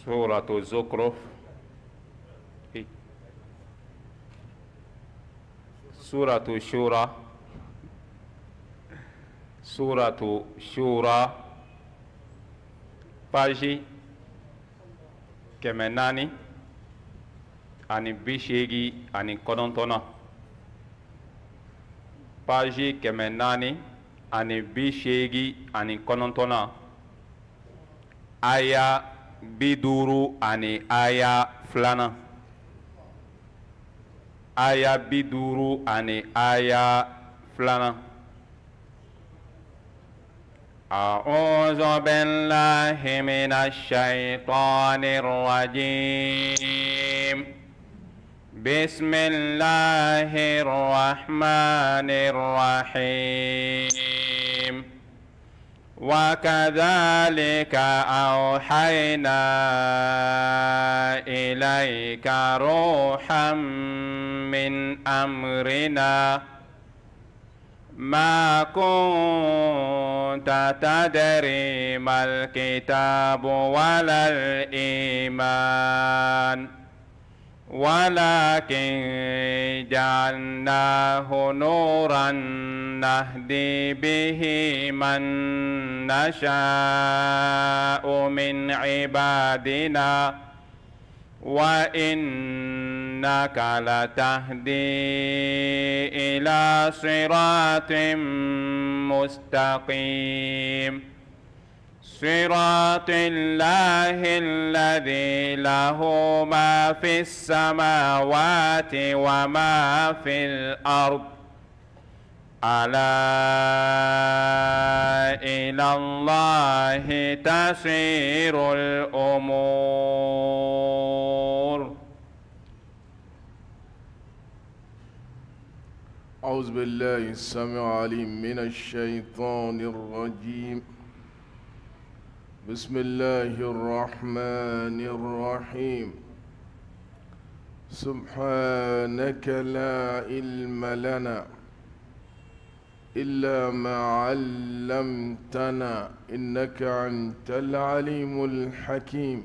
سورة الزخرف سورة الشورى سورة الشورى page kɛmɛ naani ani bi seegin ani kɔnɔntɔnna page kɛmɛ naani ani bi seegin ani kɔnɔntɔnna aya bi duuru ani aya filanan aya bi duuru ani aya filanan أعوذ بالله من الشيطان الرجيم بسم الله الرحمن الرحيم وكذلك أوحينا إليك روحا من أمرنا ما كنت تدري ما الكتاب ولا الإيمان ولكن جعلناه نورا نهدي به من نشاء من عبادنا وإنك لتهدي إلى صراط مستقيم صراط الله الذي له ما في السماوات وما في الأرض ألا إلى الله تسير الأمور. أعوذ بالله السميع العليم من الشيطان الرجيم. بسم الله الرحمن الرحيم. سبحانك لا علم لنا إلا ما علمتنا إنك أنت العليم الحكيم.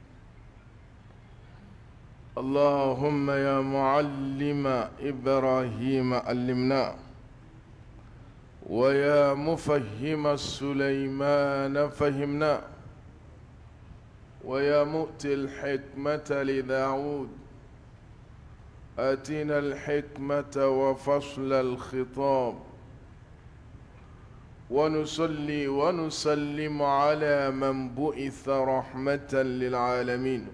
اللهم يا معلم إبراهيم علمنا ويا مفهم سليمان فهمنا ويا مؤتي الحكمة لداود آتنا الحكمة وفصل الخطاب ونصلي ونسلم على من بعث رحمة للعالمين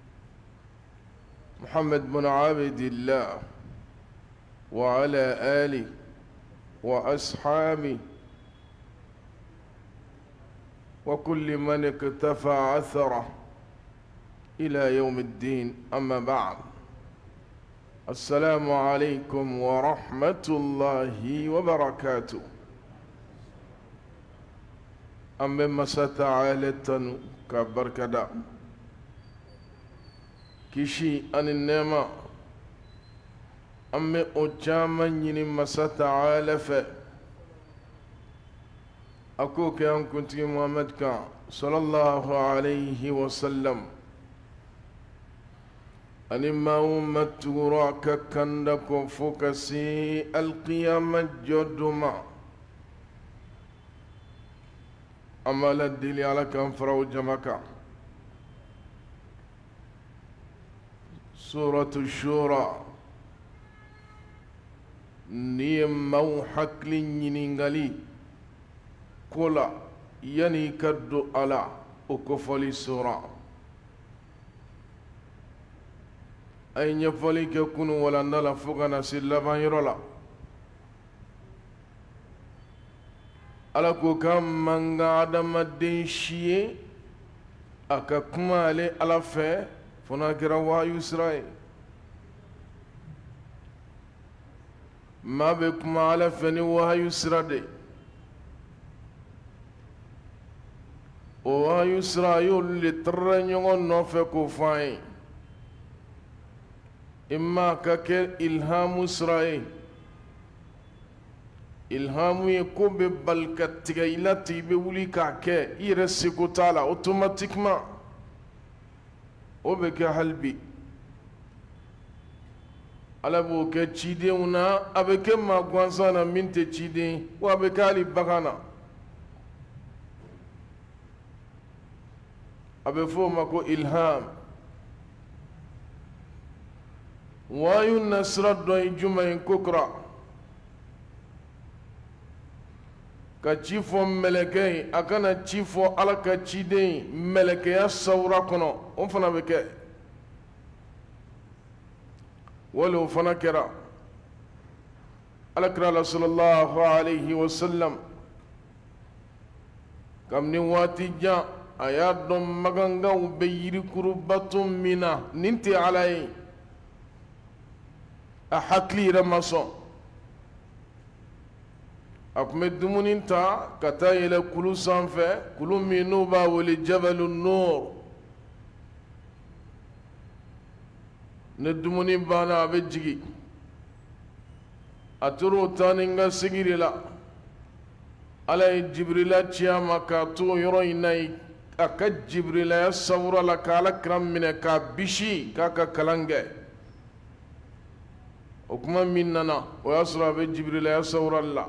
محمد بن عبد الله وعلى آله وأصحابه وكل من اقتفى أثره إلى يوم الدين. أما بعد، السلام عليكم ورحمة الله وبركاته. أما مساتعالة كبركدا كشي أن النعمة أما أجاما يني مساتعالة ف أكوك أن كنت محمد كان صلى الله عليه وسلم أن ما أمت راك كندك فوكسي القيامة جدما أما لدلي على كم فرو جمكا سورة الشورى نيم موحك لنينغالي كولا يعني كدو على أكفالي سورة أي نفالي كيكونو ولا نالا فوقنا سلبان يرولا ala ko kan manga adamaden si ye a ka kuma ale ala fɛ fana kɛra wahayu sira ye. maa bɛ kuma ala fɛ ni wahayu sira de. o wahayu sira a y'olu le tɛrɛ ɲɔgɔn nɔfɛ k'o fɔ an ye. imma ka kɛ ilhamu sira ye. ilhamu ye ko bɛ bali ka tigɛ i la ten i bɛ wuli k'a kɛ i yɛrɛ seko t'a la automatiquement. وبك حلبي ala b'o kɛ cidenw na a bɛ kɛ maa gansan na min tɛ ciden wa a bɛ kɛ hali bagan na a bɛ fɔ o ma ko ilham wayu na sira dɔ ye jumɛn ye kokura ka ci fɔ mɛlɛkɛ ye a kana ci fɔ ala ka ciden ye mɛlɛkɛya sawura kɔnɔ o fana bɛ kɛ ولو فنكر الأكرال صلى الله عليه وسلم كم نواتي جاء آيات مغانغاو بيري كربات منا ننتي علي أحكلي رمسون أكمل دمون انتا كتاي لكلو سانفة كلو منوبا ولجبل النور ne dumuni bana a bɛ jigi a tora o taani n ka sigi de la ala ye jibirila ci a ma k'a to yɔrɔ in na yen a ka jibirilaya sawura la ka alakira minɛ k'a bisi k'a ka kalan kɛ o kuma min nana o y'a sɔrɔ a bɛ jibirilaya sawura la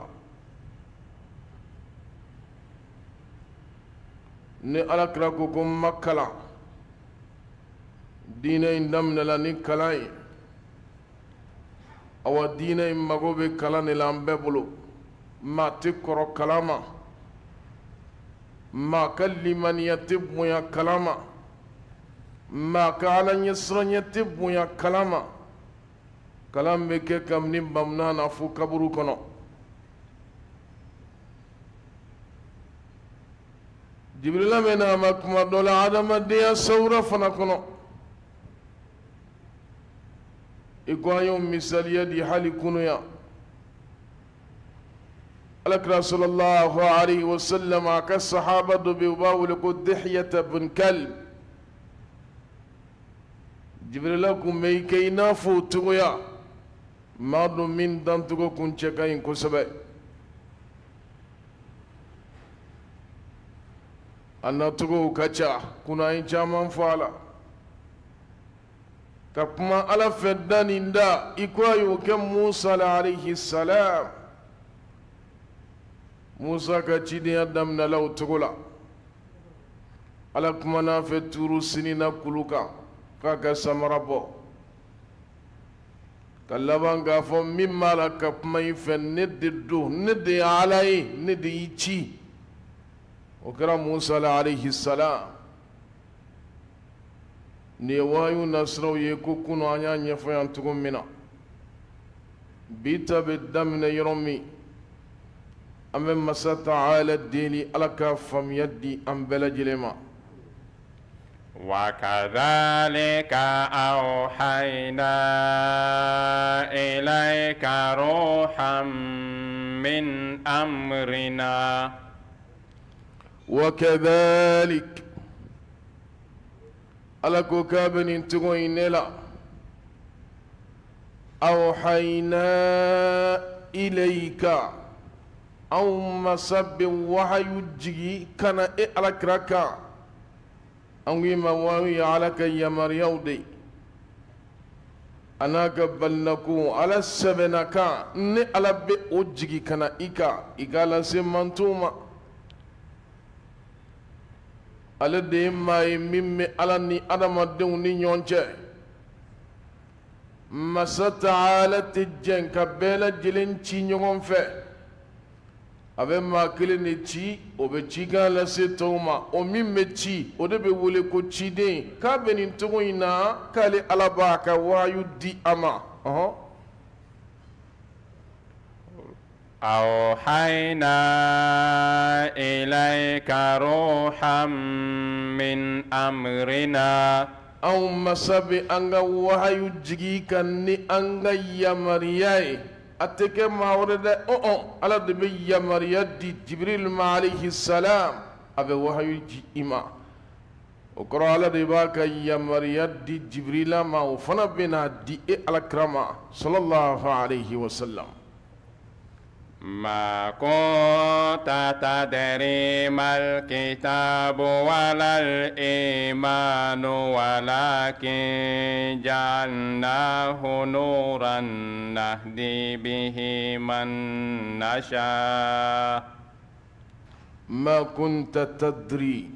ni alakira ko ko n ma kalan diinɛ in daminɛla ni kalan ye awa diinɛ in mago bɛ kalan de la an bɛɛ bolo maa tɛ kɔrɔ kalan ma maa ka limaniya tɛ bonya kalan ma maa ka alaɲɛsiranya tɛ bonya kalan ma kalan bɛ kɛ kabini bamunan na fo kaburu kɔnɔ jibirila bɛ na a ma kuma dɔ la adamadenya sawura fana kɔnɔ إقوى مثال يدي حالي كنويا الأكرى صلى الله عليه وسلم كالصحابة بيباولك دحية بن كلب جبريل لكم ميكي نافو تغيا ما من دانتغو كنشكاين كسبة أنا تغو كچا كنا إن جامان فعلا كما على فدان دا إكوايو كم موسى عليه السلام موسى كتشيدي أدمنا لو تقولا على كما نافت تورو سنين كلوكا كاكا سمرابو كاللبان كافو مما لك كما يفن نددو ندي علي ندي يتشي وكرا موسى عليه السلام ni wayu nasraw ye ko kuno anya ɲɛfɔ yan cogo min na bi ta bɛ daminɛ yɔrɔ min an bɛ masa taala deli ala ka faamuya di an bɛɛ lajɛlen ma وكذلك أوحينا إليك روحا من أمرنا وكذلك ala ko k'a bɛ nin cogo in ne la awhayna ilayka anw masa bɛ wahayu jigi ka na e alakira kan an ko i ma wahayu ye ala ka yamariyaw de a n'a ka balinako ala sɛbɛnna kan ne ala bɛ o jigi ka na i kan i k'a lase mantow ma ale de ye maa ye min bɛ ala ni adamadenw ni ɲɔgɔn cɛ masa taala tɛ jɛn ka bɛɛ lajɛlen ci ɲɔgɔn fɛ a bɛ maa kelen de ci o bɛ cikan lase tɔw ma o min bɛ ci o de bɛ wele ko ciden k'a bɛ nin cogo in na k'ale ala b'a ka wahayu di a ma أوحينا إليك روحا من أمرنا أو مسابي أنغا وحيو جيكا ني أنغا يمرياي أتكي ما ورد على دبي يمريا دي جبريل عليه السلام أبي وحيو جي إما وقرأ على دباك يمريا دي جبريل ما وفنا بنا دي على كرما صلى الله عليه وسلم ما كنت تدري ما الكتاب ولا الإيمان ولكن جعلناه نورا نهدي به من نشاء. ما كنت تدري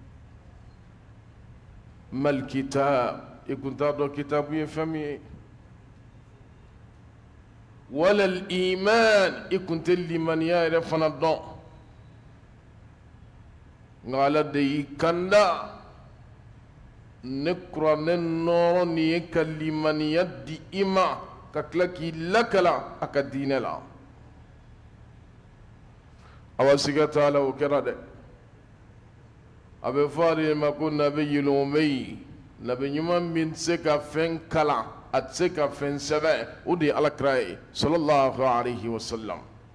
ما الكتاب يكون تدري كتاب يفهمي ولا الإيمان يكون تلي من يعرف الدون قال دي كندا نكرا ننور نيكلي من يدي إما ككلكي لكلا أكدين لا أواسيك تعالى وكرا أبي فاري ما كن نبي الأمي نبي يمان من سكا فين كلا أتسكا فين سبع ودي على كراي صلى الله عليه وسلم.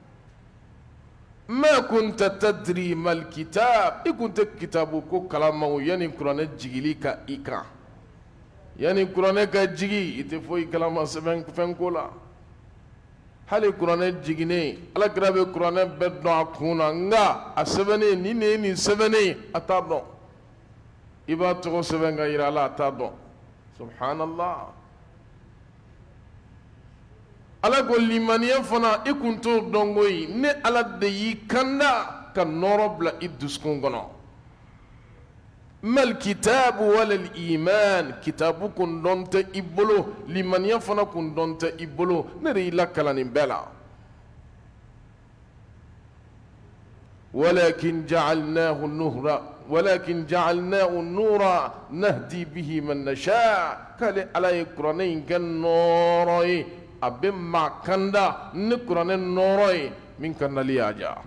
ما كنت تدري ما الكتاب كنت كتابك كلامه يعني قرآن جيليك إيكا يعني قرآن كجيجي يتفوي كلام سبع فين كولا hali kuranɛ jigine ala kira bɛ kuranɛ bɛɛ dɔn a kun na nka a sɛbɛnnen nin de ye nin sɛbɛnnen a t'a dɔn i b'a tɔgɔ sɛbɛn ka yira a la a t'a dɔn subhanallah ala ko limaniya fana i kun t'o dɔn koyi ne ala de y'i kanda ka nɔɔrɔ bila i dusukun kɔnɔ mal kitabu wala iman kitabu kun dɔn tɛ i bolo limaniya fana kun dɔn tɛ i bolo ne de y'i lakalan nin bɛɛ la walakin ja'alnahu nura nahdi bihi man nasha kale ala ye kuranɛ in kɛ nɔɔrɔ ye a bɛ maa kanda ni kuranɛ nɔɔrɔ ye min kandali y'a diya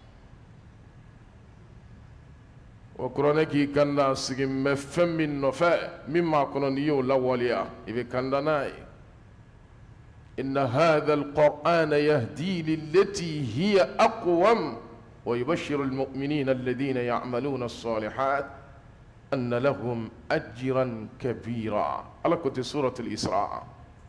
o kuranɛ k'i kanda sigi mɛ fɛn min nɔfɛ min maa kɔnɔ n'i y'o lawaleya i bɛ kanda n'a ye inna hadha alqur'ana yahdi lillati hiya aqwam wa yubashshiru almu'minina alladhina ya'maluna as-salihat anna lahum ajran kabira ala ko te surat al-isra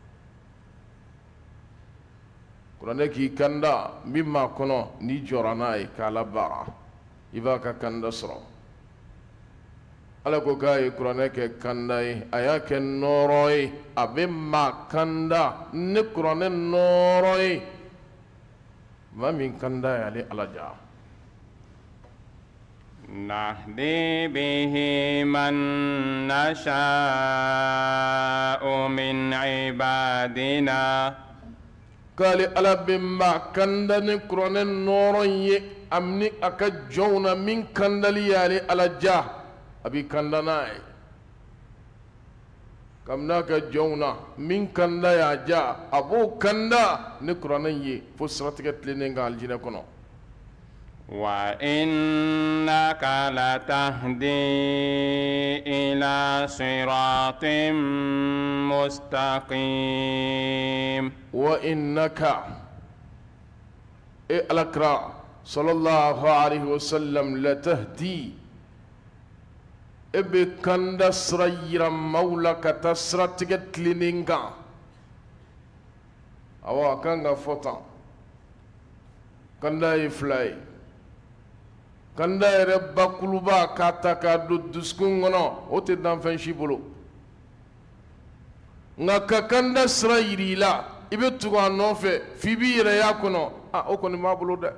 kuranɛ k'i kanda min maa kɔnɔ n'i jɔra n'a ye k'a labaara i b'a ka kanda sɔrɔ ala ko k'a ye kuranɛ kɛ kanda ye a y'a kɛ nɔɔrɔ ye a bɛ maa kanda ne kuranɛ nɔɔrɔ ye maa min kanda ye ale ala ja نهدي به من نشاء من عبادنا قال ala bɛ maa kanda ne kuranɛ nɔɔrɔ ye amni a ka jɔnw na min kandali ye ale ala ja a b'i kanda n'a ye kabini a ka jɔnw na min kanda y'a ja a b'o kanda ne kuranɛ ye fo siratigɛ tilennen ka alijinɛ kɔnɔ وإنك لتهدي إلى صراط مستقيم وإنك الأكرا صلى الله عليه وسلم لتهدي بكند سريرا مولاك تسرتك تلينينكا أو كان فوتا كندا يفلاي kanda yɛrɛ bakuluba k'a ta k'a don dusukun kɔnɔ o tɛ dan fɛn si bolo nka ka kanda sira yiri i la i bɛ tugu a nɔfɛ f'i b'i yɛrɛ y'a kɔnɔ o kɔni b'a bolo dɛ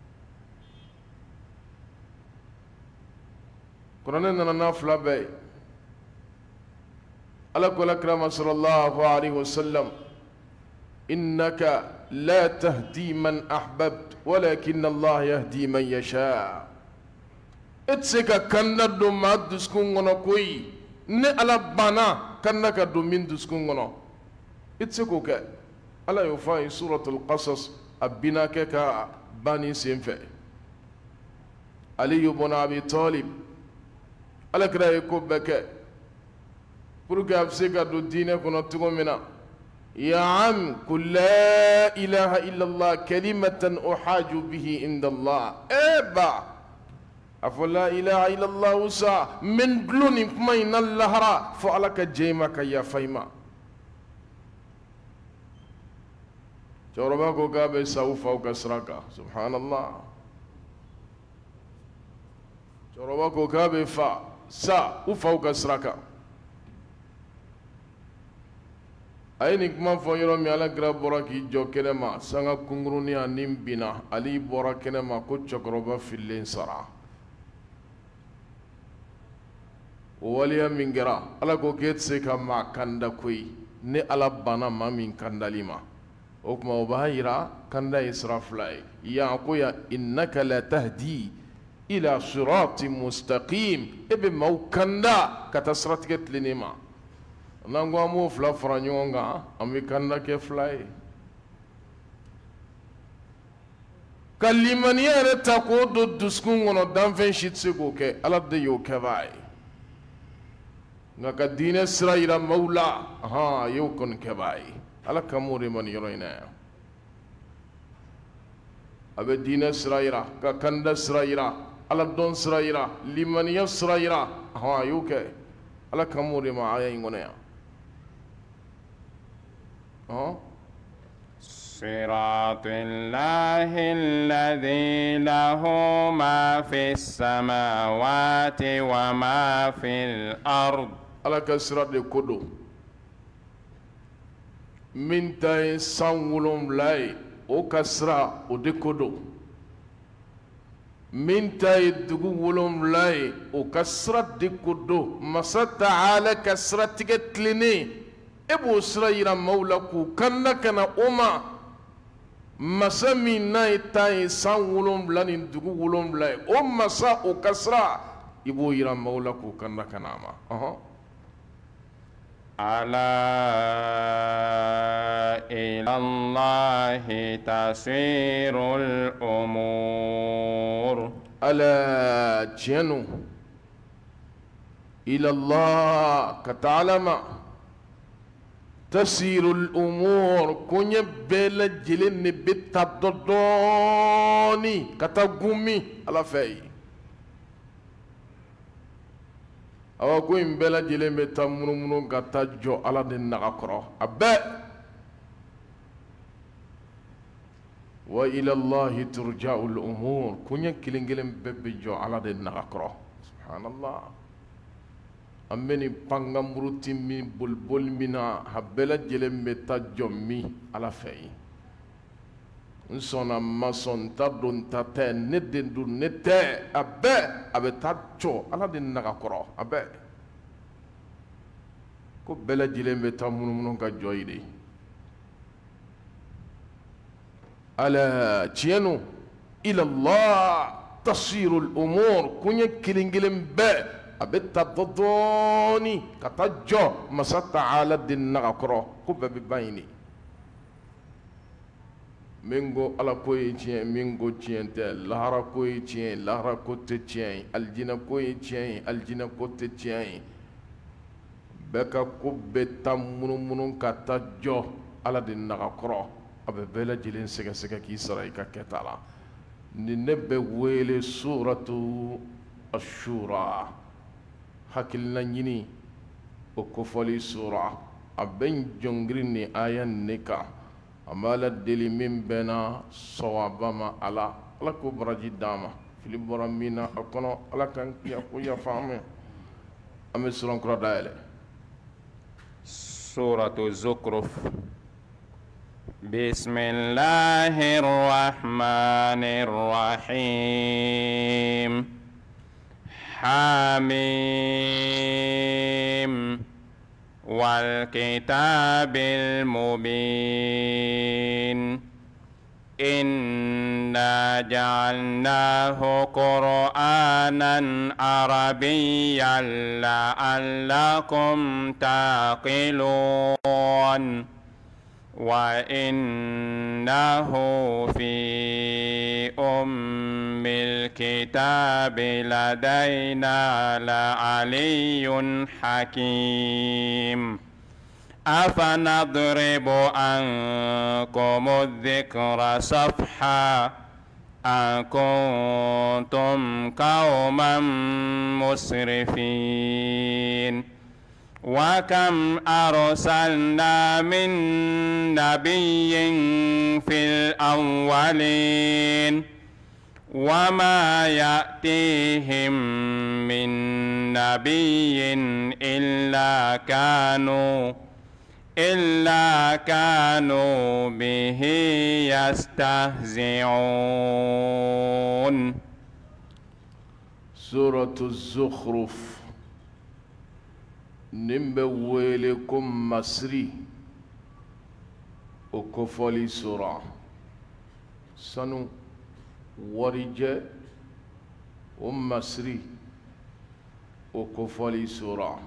kuranɛ nana n'a fila bɛɛ ye ala ko alakira sallallahu alaihi wasallam innaka la tahdi man ahbabt walakin Allah yahdi man yasha et se ka kanda do ma dusukun kɔnɔ koyi ne ala banna kanda ka don min dusukun kɔnɔ et se k'o kɛ ala y'o fɔ a ye suratul qasas a bina kɛ ka banni sen fɛ aliyu bɔnna abi talib alakira ye ko bɛɛ kɛ pour que a bɛ se ka don diinɛ kɔnɔ cogo min na ya am qul la ilaha illallah kalimatan uhaju bihi inda Allah ba afɔ la ilaha illallah sa min dulon nin kuma in na lahara fo ala ka jɛ i ma ka yafa i ma cɛkɔrɔba ko k'a bɛ sa u faw ka sira kan subhanallah cɛkɔrɔba ko k'a bɛ sa u faw ka sira kan a ye nin kuma fɔ yɔrɔ min Alakira bɔra k'i jɔ kɛnɛ ma sanga kunkurunin a nin binna ale bɔra kɛnɛ ma ko cɛkɔrɔba fililen sara o waleya min kɛra Ala ko k'e tɛ se ka maa kanda koyi ni Ala banna maa min kandali ma o tuma o b'a yira kanda ye sira fila ye yan ko ya innaka la tahdi ila sirati mustaqim e bɛ maaw kanda ka taa siratigɛ tilennen ma n'an ko an b'o fila fara ɲɔgɔn kan an bɛ kanda kɛ fila ye ka limaniya yɛrɛ ta k'o don dusukun kɔnɔ danfɛn si tɛ se k'o kɛ Ala de y'o kɛbaa ye nka ka diinɛ sira yira maaw la a y'o kɔni kɛbaa ye Ala kamo de ma nin yɔrɔ in na yan a bɛ diinɛ sira yira ka kanda sira yira Ala dɔn sira yira limaniya sira yira a y'o kɛ Ala kamo de ma aya in kɔnɔ yan صراط الله الذي له ما في السماوات وما في الأرض Ala ka sira de ko don min ta ye san 7 ye o ka sira o de ko don min ta ye dugu 7 ye o ka sira de ko don Masa Taala ka siratigɛ tilennen e b'o sira yira maaw la k'u kanda ka na o ma masa min n'a ye ta ye san 7 ni dugu 7 ye o masa o ka sira i b'o yira maaw la k'u kanda ka na a ma ألا إلى الله تسير الأمور ألا جنو إلى الله كتعلم تسير الأمور كوني بلا جلين بتبدوني كتغومي على فاي awa ko in bɛɛ lajɛlen bɛ taa munumunu ka taa jɔ Ala de naga kɔrɔ a bɛɛ wa ila Allahi turja'ul umur koɲɛ kelen kelen bɛɛ bɛ jɔ Ala de naga kɔrɔ subhanallah an bɛ nin pangamuruti min boliboli min na a bɛɛ lajɛlen bɛ taa jɔ min Ala fɛ yen n sɔnna n ma sɔn n ta don n ta tɛ ne den don ne tɛ a bɛɛ a bɛ taa jɔ Ala de naga kɔrɔ a bɛɛ ko bɛɛ lajɛlen bɛ taa munumunu ka jɔ yi de ala tiɲɛnu ila Allah tasirul umur koɲɛ kelen kelen bɛɛ a bɛ taa dɔɔni ka taa jɔ Masa Taala de naga kɔrɔ ko bɛɛ bɛ ban yen de min ko Ala ko ye tiɲɛ min ko tiɲɛ tɛ lahara ko ye tiɲɛ lahara ko tɛ tiɲɛ ye alijinɛ ko ye tiɲɛ ye alijinɛ ko tɛ tiɲɛ ye bɛɛ ka ko bɛ taa munumunu ka taa jɔ Ala de naga kɔrɔ a bɛ bɛɛ lajɛlen sɛgɛsɛgɛ k'i sara i ka kɛta la nin ne bɛ wele suratu ashura hakilina ɲini o kofɔli sura a bɛ n jɔngiri nin aya ne kan an b'a la deli min bɛnna sawaba ma Ala ko baraji d'an ma fili bɔra min na a kɔnɔ Ala kan ko yafa an ma an bɛ suran kura dayɛlɛ suratu Zukhruf bismillahir rahmanir rahim hamim والكتاب المبين إنا جعلناه قرآنا عربيا لعلكم تعقلون وإنه في أم الكتاب لدينا لعلي حكيم أفنضرب عنكم الذكر صفحا أن كنتم قوما مسرفين وكم أرسلنا من نبي في الأولين وما يأتيهم من نبي إلا كانوا به يستهزئون. سورة الزخرف نمبويلكم مسري وكفولي سورة سنو ورجة ومسري وكفولي سورة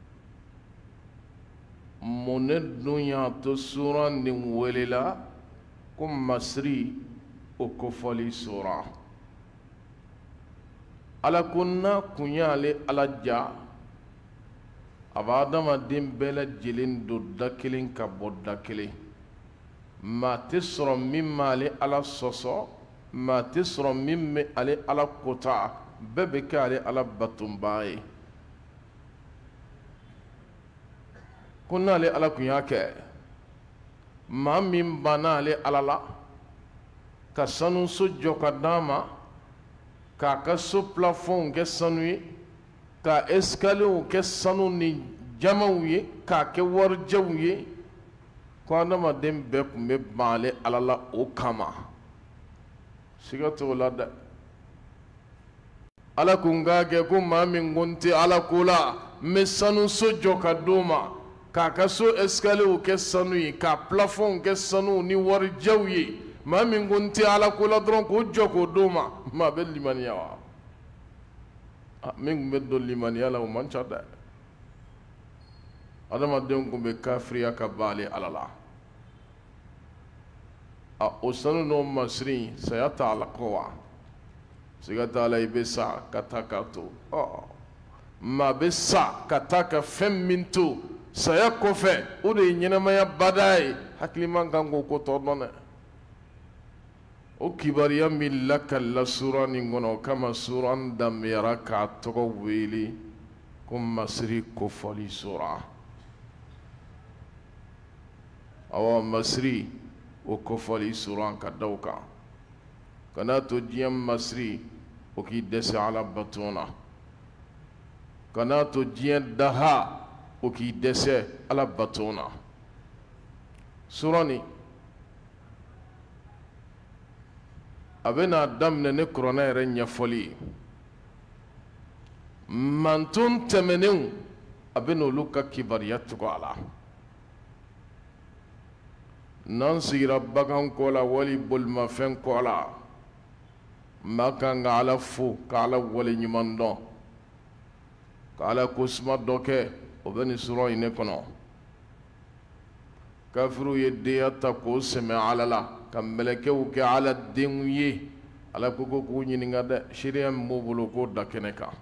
من الدنيا تسورة نمويللا كم مسري وكفولي سورة على كنا كنيالي على جا أبادما دين بلا جلين دو داكلين كبو داكلين ما تسر مما لي على الصصو ما تسر مما علي على قطع ببك علي على بطنباي كنا لي على كنياك ما من بنا لي على لا كسانو سجو كداما ka so plafond ke sanu ye ka escalier ke sanu ni jamaw ye ka ke warjaw ye ko adamaden bɛɛ kun bɛ ban ala la o kama siga t'o la dɛ ala kun k'a kɛ ko maa min ko n tɛ ala ko la n bɛ sanu so jɔ ka d'o ma k'a ka so escalier kɛ sanu ye ka plafond kɛ sanu ni warjaw ye maa min ko n tɛ ala ko la dɔrɔn k'o jɔ k'o d'o ma maa bɛ limaniya wa min kun bɛ don limaniya la o man ca dɛ adamadenw kun bɛ kafiriya ka baale ala la o sanu n'o masiri saya t'a la kɔ wa siga t'a la i bɛ sa ka taa k'a to maa bɛ sa ka taa ka fɛn min to saya kɔfɛ o de ye ɲɛnamaya bada ye hakili man kan k'o ko tɔ dɔn dɛ o kibariya min lakala sura nin kɔnɔ kama sura daminɛra k'a tɔgɔ wele ko masiri kofɔli sura awɔ masiri o kofɔli sura ka da o kan kana to diɲɛ masiri o k'i dɛsɛ ala bato na kana to diɲɛ daha o k'i dɛsɛ ala bato na sura nin a bɛna daminɛ ne kuranɛ yɛrɛ ɲɛfɔli ye manton tɛmɛnenw a bɛna olu ka kibariya tugu a la n'an sigira bagan kɔ la wali bolimafɛn kɔ la maa kan ka ala fo ka ala waleɲuman dɔn ka ala kosuma dɔ kɛ o bɛ nin sura in ne kɔnɔ kafiriw ye denya ta k'o sɛmɛ ala la ka mɛlɛkɛw kɛ ala denw ye ala ko ko k'u ɲininka dɛ seereya min b'o bolo k'o da kɛnɛ kan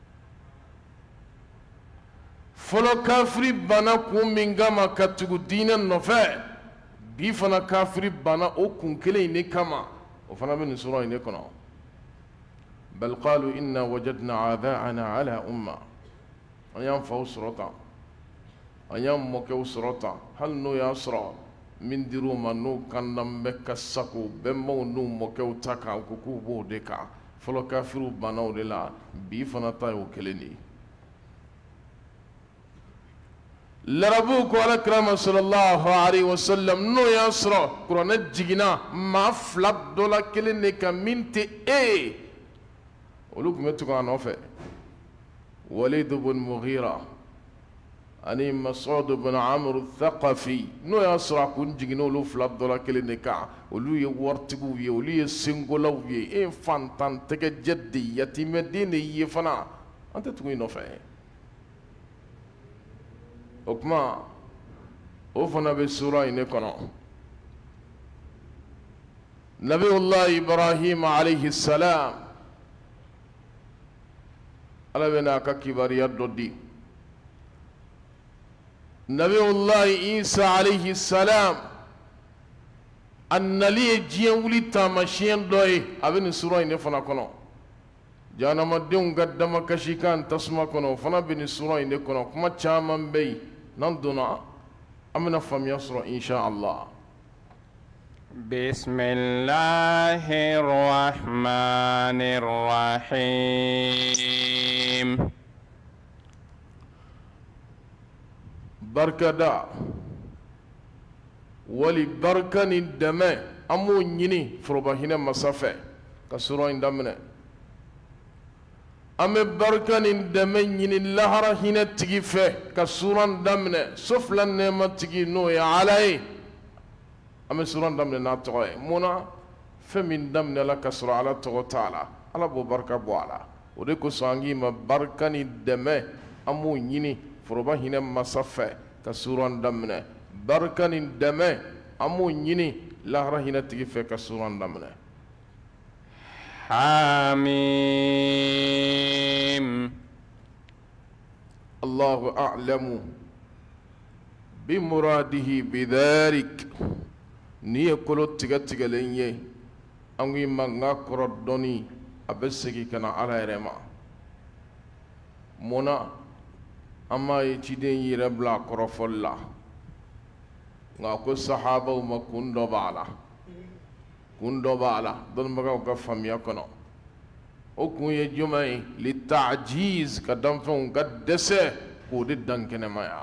fɔlɔ kafiri banna kun min kama ka tugu diinɛ nɔfɛ bi fana kafiri banna o kun kelen in de kama o fana bɛ nin sura in de kɔnɔ bal qalu inna wajadna abaana ala umma an y'an faw sɔrɔ tan an y'an mɔkɛw sɔrɔ tan hali n'o y'a sɔrɔ min dir'u ma n'o kandan bɛ ka sago bɛnbaw n'u mɔkɛw ta kan ko k'u b'o de kan fɔlɔ kafiriw banna o de la bi fana ta y'o kelen de ye larabuw ko alakira sallallahu alaihi wasallam n'o y'a sɔrɔ kuranɛ jiginna maa fila dɔ la kelen de kan min tɛ e ye olu tun bɛ tugu a nɔfɛ walid ibn mughira ani mas'ud ibn amr thaqafi n'o y'a sɔrɔ a kun jiginna olu fila dɔ la kelen de kan olu ye waritigiw ye olu ye sengolaw ye e ye fantantɛgɛjɛ de ye yatimɛden de ye fana an tɛ tugu i nɔfɛ o kuma o fana bɛ sura in de kɔnɔ nabiyullah ibrahim alayhi salam ala bɛ n'a ka kibariya dɔ di nabiyullah isa alayhi salam a nali ye diɲɛ wuli taamasiyɛn dɔ ye a bɛ nin sura in de fana kɔnɔ jahanamadenw ka damakasi kan tasuma kɔnɔ o fana bɛ nin sura in de kɔnɔ kuma caman bɛ yen n'an donna an bɛna faamuya sɔrɔ insha Allah. بسم الله الرحمن الرحيم. barkada wali barka ni dɛmɛ an b'o ɲini foroba hinɛ masa fɛ ka sura in daminɛ. an bɛ barka ni dɛmɛ ɲini lahara hinɛ tigi fɛ ka sura in daminɛ so fila nɛɛma tigi n'o ye Ala ye. an bɛ sura in daminɛ n'a tɔgɔ ye munna fɛn min daminɛla ka sɔrɔ Ala tɔgɔ t'a la Ala b'o barika bɔ a la o de kosɔn an k'i ma barika ni dɛmɛ an b'o ɲini foroba hinɛ masa fɛ ka sura in daminɛ barika ni dɛmɛ an b'o ɲini lahara hinɛ tigi fɛ ka sura in daminɛ. حميم. الله أعلم بمراده بذلك ني كلو تيغا تيغلنيه انغي مانغا كردوني ابسكي كان على رما مونا اما يتيدين يربلا كرفلا ngako sahaba ma kundo bala don maga ka famiya kono o kun ye jumai li ta'jiz ka danfon ka dese ko de dankene maya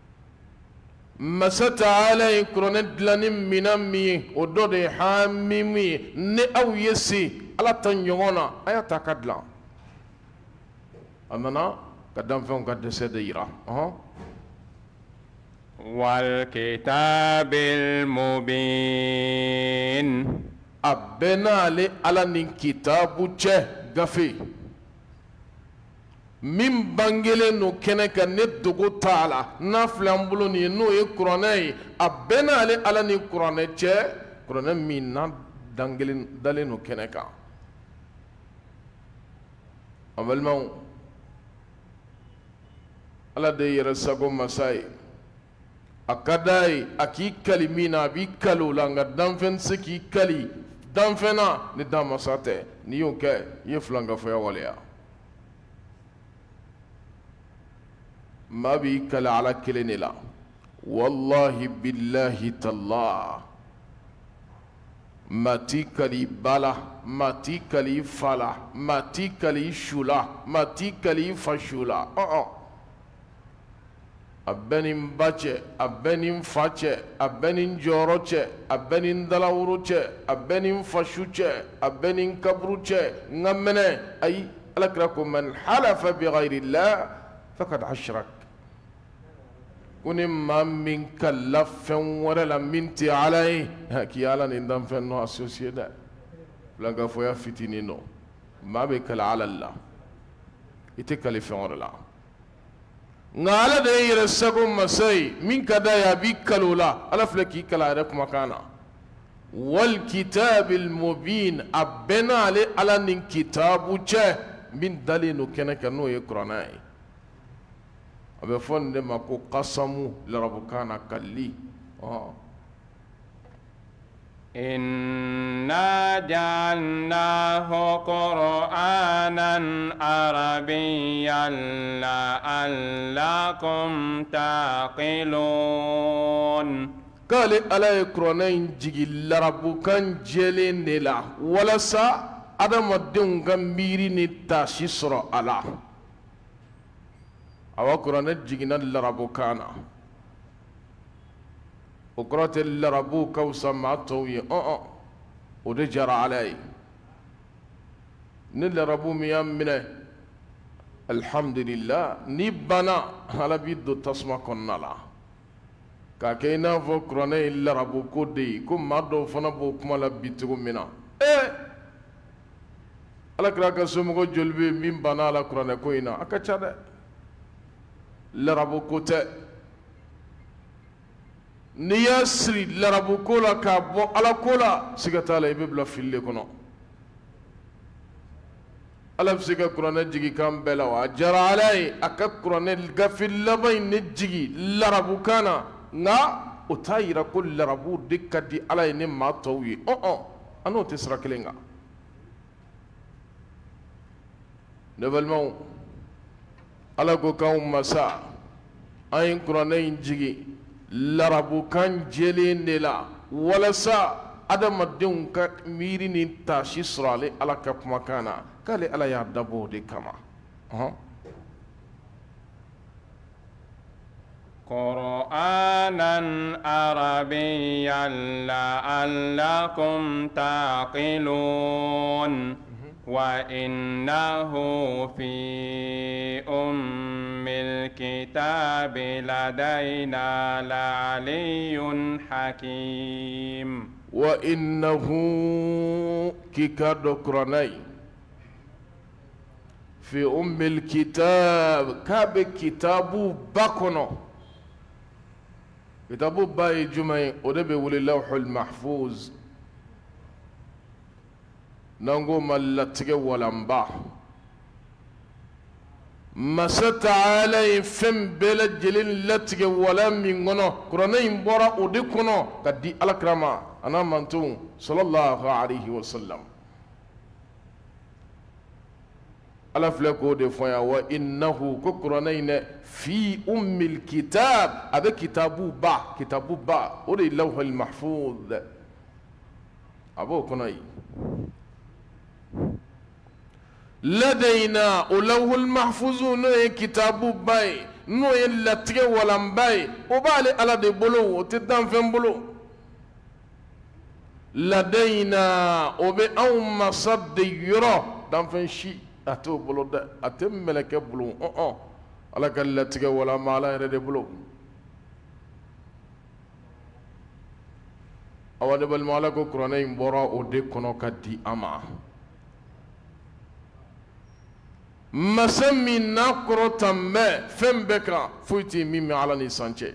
masata alai krone dlani minami o do de hamimi ne aw yesi ala tan yongona ayata kadla amana ka danfon ka dese de yira والكتاب المبين. أبنا على كتاب غفي من بانجل نو كنك ندغو تعالى نافلان بلوني نو يقراني أبنا على قراني قراني من دانجل دالي نو كنك أول ما على دي رساقو مساي akadai aki kalimina bi kalula nga danfen siki kali danfena ni damasate ni yoke ye flanga foya waleya ma bi kala ala kilenila wallahi billahi tallah mati kali bala mati kali fala mati kali shula mati kali fashula abbenin bace abbenin face abbenin joroce abbenin dalawuruce abbenin fashuce abbenin kabruce ngamene ay alakrakum man halafa bighayri llah faqad ashrak kunim ma min kallafan wala minti alai ki ala ni ndam fen no associé da langa foya fitini no ma be kala ala allah ite kalifan wala ngala de yere sago masai min kada ya bi kalula ala flaki kala re kuma kana wal kitabil mubin abena ale ala nin kitabu che min dalinu kenaka no ye qur'anai abe fonde mako qasamu la rabukana kalli إنا جعلناه قرآنا عربيا لعلكم تعقلون. قال ألا يكرونين جيجي لربكان جيلين نلا ولا سا أدم الدين غمبيري نتاشي سرى ألا أو كرونين جيجي لربكانا وقرأت اللربوك وسمعته ورجر علي نلربو ميامنه الحمد لله نبنا على بيدو تسمع كنلا كاكينا فكرنا اللربو كودي كم مادو فنبو كمالا بيتو منا على كراك سمو جلبي من بنا على كرنا كوينا أكتشاد اللربو كوتي niyasri larabu kola ka bo ala kola sigatala ibe bla fille kono ala siga qur'ana jigi kam bela wa jara alai aka qur'ana gafil labay ne jigi larabu kana na utayira kul larabu dikkati ala ne ma tawi ano tisra kelenga نبلمو على كوكاو مساء أين قرانين جيجي لربو كان جلين لا ولا سا أدم الدون كميري نتاشي سرالي على كب مكانا قال على يعدبو دي كما قرآنا عربيا لعلكم تعقلون وإنه في أم الكتاب لدينا لعلي حكيم وإنه كيكاد قراني في أم الكتاب كاب كتاب باكونو كتاب باي جمعي ودبي وللوح المحفوظ نانغو ملتك ولنبا مسات علي فم بلجل لتك ولا من غنو قرانين برا ودكونو كدي الكرما انا منتو صلى الله عليه وسلم على فلكو دي فيا وانه كقرانين في ام الكتاب هذا كتاب با ودي اللوح المحفوظ ابو كناي لدينا ولوح المحفوظ نو كتاب باي نو لتك ولم باي وبالي على دي بلو تدان فين بلو لدينا وبي او مصد يرى دان فين شي أتو بلو ده أتم ملك بلو على كلا تجا ولا مالا يرد بلو أود بالمالك كرانين برا ودي كنو كدي أما مسمي نقرة تم فم بكرا فوتي ميمي على نيسانجي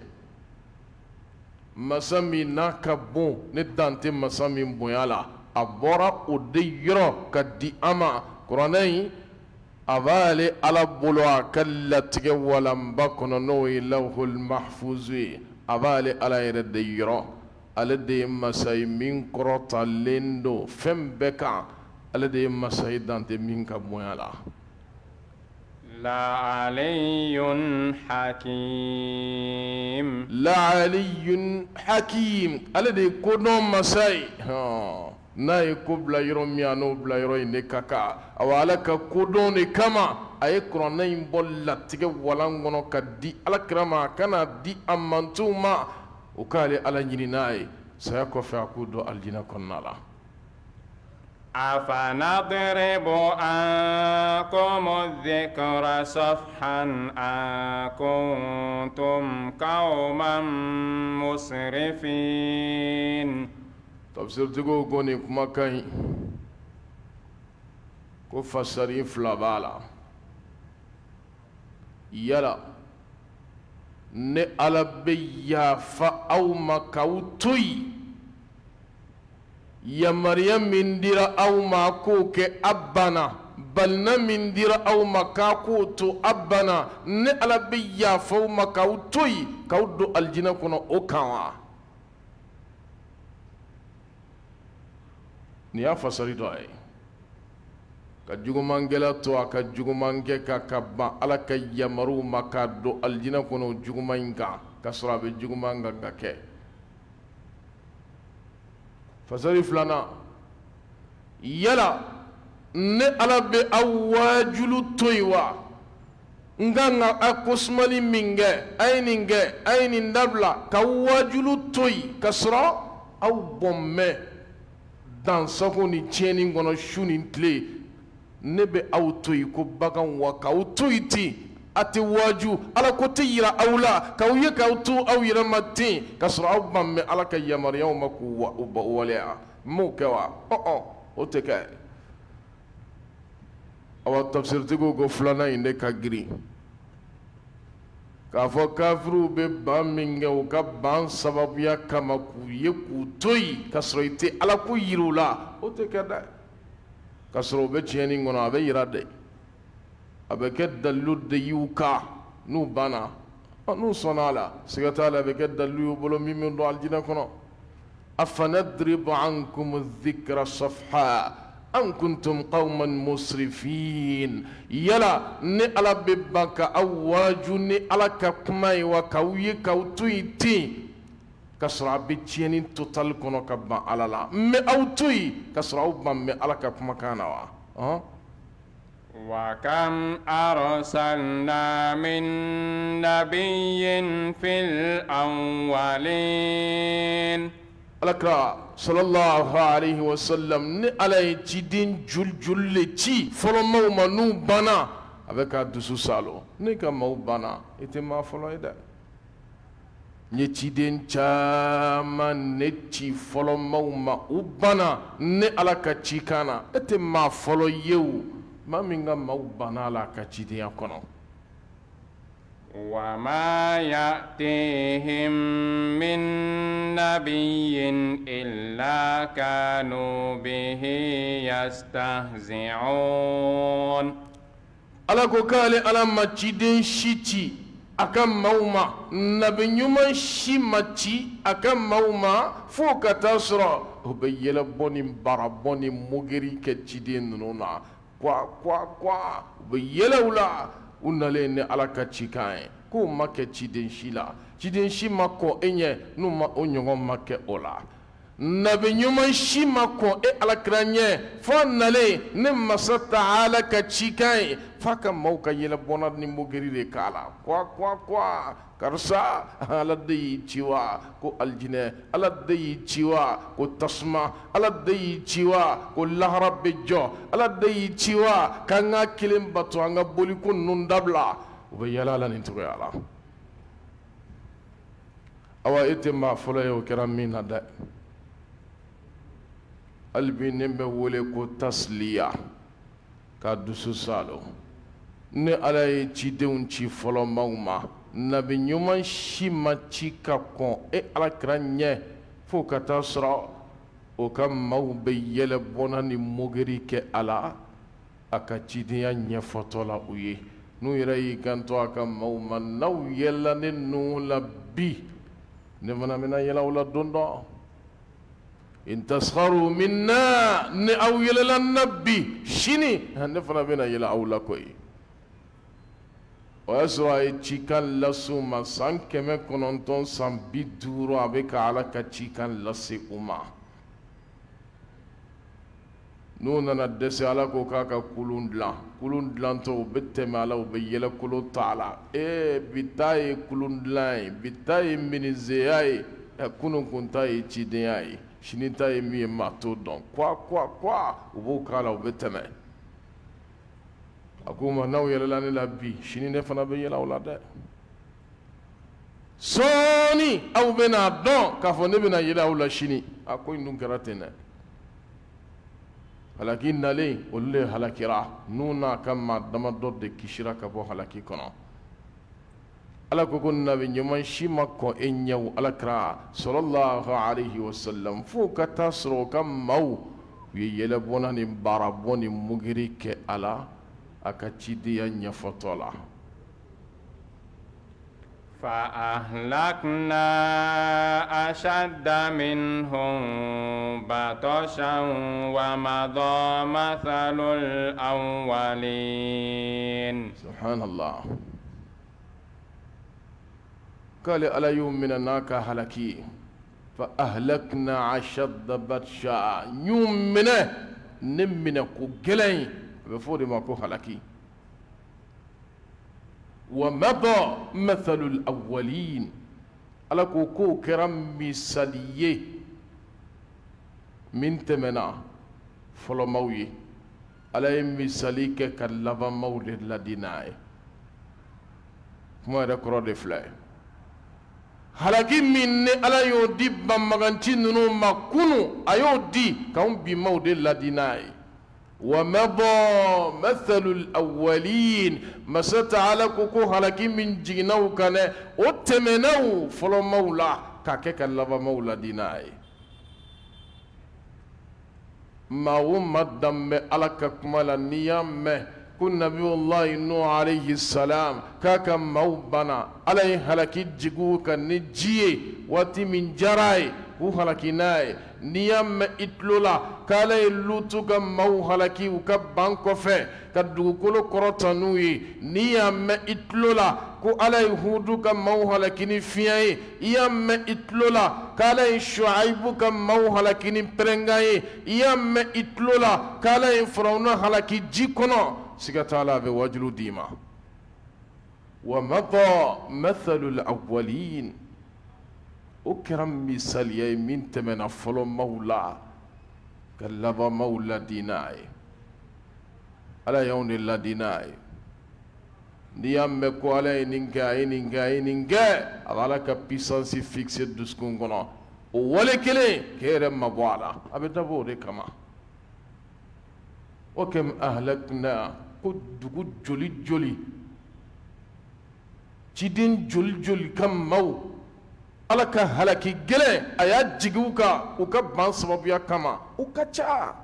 مسمي نكبو ندانتي مسمي بويالا أبورا ودي يرو كدي أما قرانين أبالي على بلوى كالتك ولم بكن نوي لوح المحفوظ أبالي على يرد يرو على دي مساي من كرة لندو فم بكا على دي مساي دانتي من كبويالا لعلي حكيم لعلي حكيم على دي كونو مساي naye ko bila yɔrɔ min a n'o bila yɔrɔ in de ka kan awa ala ka kodɔn de kama a ye kuranɛ in bɔ latigɛ walan kɔnɔ ka di alakira ma a kana di a mantow ma o k'ale ala ɲini n'a ye saya kɔfɛ a k'o don alijinɛ kɔnɔna la. أفنضرب عنكم الذكر صفحا أن كنتم قوما مسرفين tafsir tigo goni kuma kan ko fasari fila b'a la yala ne ala bɛ yafa aw ma k'aw to yen yamariya min dira aw ma k'o kɛ a banna balina min dira aw ma k'a k'o to a banna ne ala bɛ yafa aw ma k'aw to yen k'aw don alijinɛ kɔnɔ o kan wa. ni y'a fasari dɔ ye ka jugumangɛla to a ka juguman kɛ ka ban ala ka yamaruw ma k'a don alijinɛ kɔnɔ juguman in kan ka sɔrɔ a bɛ juguman kan ka kɛ fasari filanan yala ne ala bɛ aw waajulu to yen wa n ka kan ka a kosumali min kɛ a ye nin kɛ a ye nin dabila k'aw waajulu to yen ka sɔrɔ aw bɔn mɛn dansago ni tiɲɛni kɔnɔ su ni tile ne bɛ aw to yen ko bagan wa k'aw to yen ten a tɛ waaju ala ko tɛ yira aw la k'aw ye k'aw to aw yɛrɛ ma ten ka sɔrɔ aw ban bɛ ala ka yamaruyaw ma k'u waleya n m'o kɛ wa o tɛ kɛ awa tafsiritigiw ko filanan in de ka girin k'a fɔ kafiriw bɛ ban min kɛ u ka ban sababuya kama k'u ye k'u to yen ka sɔrɔ i tɛ ala ko yira u la o tɛ kɛ dɛ ka sɔrɔ u bɛ tiɲɛni kɔnɔ a bɛ yira dɛ a bɛ kɛ dalilu de y'u kan n'u banna n'u sɔnna a la siga t'a la a bɛ kɛ dalilu y'u bolo min don alijinɛ kɔnɔ afanadribu ankum dhikra safha أن كنتم قوما مسرفين يلا ني على ببانك أواجو ني على كماي وكوي كوتويتي كسرع بيتيني توتال كونو كبا على لا مي أوتوي كسرع بام مي على كمكانا وكم أرسلنا من نبي في الأولين alakira sallallahu alayhi wa sallam ni ala ye ciden jul le ci fɔlɔ maaw ma n'u banna a bɛ k'a dusu salo ne ka maaw banna i tɛ maa fɔlɔ ye dɛ n ye ciden caman ne ci fɔlɔ maaw ma u banna ne ala ka cikan na e tɛ maa fɔlɔ ye o maa min ka maaw banna a la a ka cidenya kɔnɔ. وما يأتيهم من نبي إلا كانوا به يستهزئون ala ko k'ale ala ma ciden si ci a ka maaw ma nabi ɲuman si ma ci a ka maaw ma fo ka taa sɔrɔ o bɛ yɛlɛbɔ ni barabɔ ni mugeri kɛ ciden ninnu na kwa u bɛ yɛlɛ u la u nalen ni ala ka cikan ye k'o ma kɛ ciden si la ciden si ma kɔn e ɲɛ n'u ma o ɲɔgɔn ma kɛ o la nabi ɲuman si ma kɔn e alakira ɲɛ fo nalen ne masa taala ka cikan ye f'a ka maaw ka yɛlɛbɔnna ni mugeri de k'a la kwa karisa ala de y'i ci wa ko alijinɛ ala de y'i ci wa ko tasuma ala de y'i ci wa ko lahara bɛ jɔ ala de y'i ci wa k'an ka kelen bato an ka boliko ninnu dabila u bɛ yɛlɛ ala nin cogoya la awa e tɛ maa fɔlɔ ye o kɛra min na dɛ hali bi ne bɛ wele ko tasiliya k'a dusu salo ne ala ye cidenw ci fɔlɔ maaw ma nabi ɲuman si ma ci ka kɔn e alakira ɲɛ fo ka taa sɔrɔ o ka maaw bɛ yɛlɛbɔnna ni mugeri kɛ a la a ka cidenya ɲɛfɔtɔ la u ye n'u yɛrɛ y'i kanto a ka maaw ma n'aw yɛlɛla ne ninnu la bi ne fana bɛna yɛlɛ aw la don dɔ in tasharu minna ni aw yɛlɛla n na bi sini ne fana bɛna yɛlɛ aw la koyi o y'a sɔrɔ a ye cikan lase u ma san 900 san 50 a bɛ ka ala ka cikan lase u ma n'u nana dɛsɛ ala ko k'a ka kulun dilantɔ u bɛ tɛmɛ ala u bɛ yɛlɛ kolo ta la bi ta ye kulun dilan ye bi ta ye minizeya ye kunun kun ta ye cidenya ye sini ta ye min ye maa t'o dɔn kwa u b'o k'a la u bɛ tɛmɛ a ko ma n'aw yɛlɛla ne la bi sini ne fana bɛ yɛlɛ aw la dɛ sɔɔni aw bɛna dɔn k'a fɔ ne bɛna yɛlɛ aw la sini a ko in dun kɛra ten dɛ halaki nalen olu de halakira n'u n'a ka maa damadɔ de kisira ka bɔ halaki kɔnɔ ala ko nabi ɲuman si ma kɔn e ɲɛw alakira sallallahu alayhi wa sallam fo ka taa sɔrɔ o ka maaw u ye yɛlɛbɔnna ni baarabɔ ni mugeri kɛ a la a ka cidenya ɲɛfɔtɔ la فأهلكنا أشد منهم بطشا ومضى مثل الأولين سبحان الله قال ألا يوم من الناك هلكي فأهلكنا أشد بطشا يوم منه نمنا كجلين بفور ما كو هلكي ومضى مثل الأولين على كوكو كرم مثالية من تمنا فلو موي على مثالية كاللبا مولد لديناي كما يذكر دفلاي halaki min ne ala y'o di banbaganci ninnu ma kunu a y'o di k'anw bi maaw de ladi n'a ye wa mabɔ mathalul awwalin masa taala ko ko halaki min jiginna u kan dɛ o tɛmɛna u fɔlɔ maaw la k'a kɛ ka laban maaw ladi n'a ye maa o maa dan bɛ ala ka kuma la n'i y'a mɛn ko nabiyullahi nuh alayhi salam k'a ka maaw banna ala ye halaki jigi u kan ni ji ye waati min diyara a ye k'u halaki n'a ye niyam itlola kala lutu ga mau halaki uka banko fe ka dugukolo korota nuyi niyam itlola ko ala hudu ka mau halaki ni fiyaye yam itlola kala shuaibu ka mau halaki ni prengaye yam itlola kala farauna halaki jikono sigatala be wajlu dima ومضى مثل الأولين أكرم مثالي من تمن فلو مولا كلبا مولا ديناي على يوم الله ديناي نيام مكو على نينجا على كبيسانسي فيكس دوسكون كنا ولا كلي كيرم مبوالا أبدا بوري كما وكم أهلكنا قد جولي cidin joli kam maw ala ka halaki gele aya jiguka uka ban sababuya kama uka cha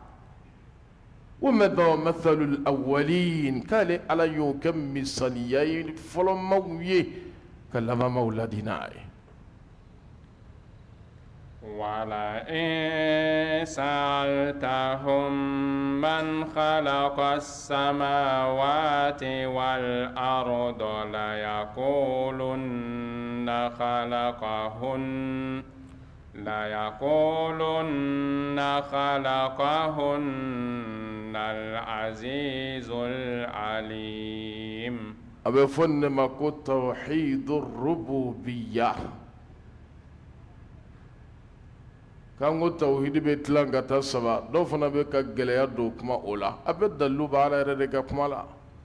ومضى مثل الأولين قال على يوكم مثاليين فلو مويه كلما مولدنا ولئن سألتهم من خلق السماوات والأرض ليقولن خلقهن العزيز العليم أبي فن ما توحيد الربوبية kango tawhid be tlanga ta saba do fana be ka geleya do kuma ola abe dalu baala rede ka kuma la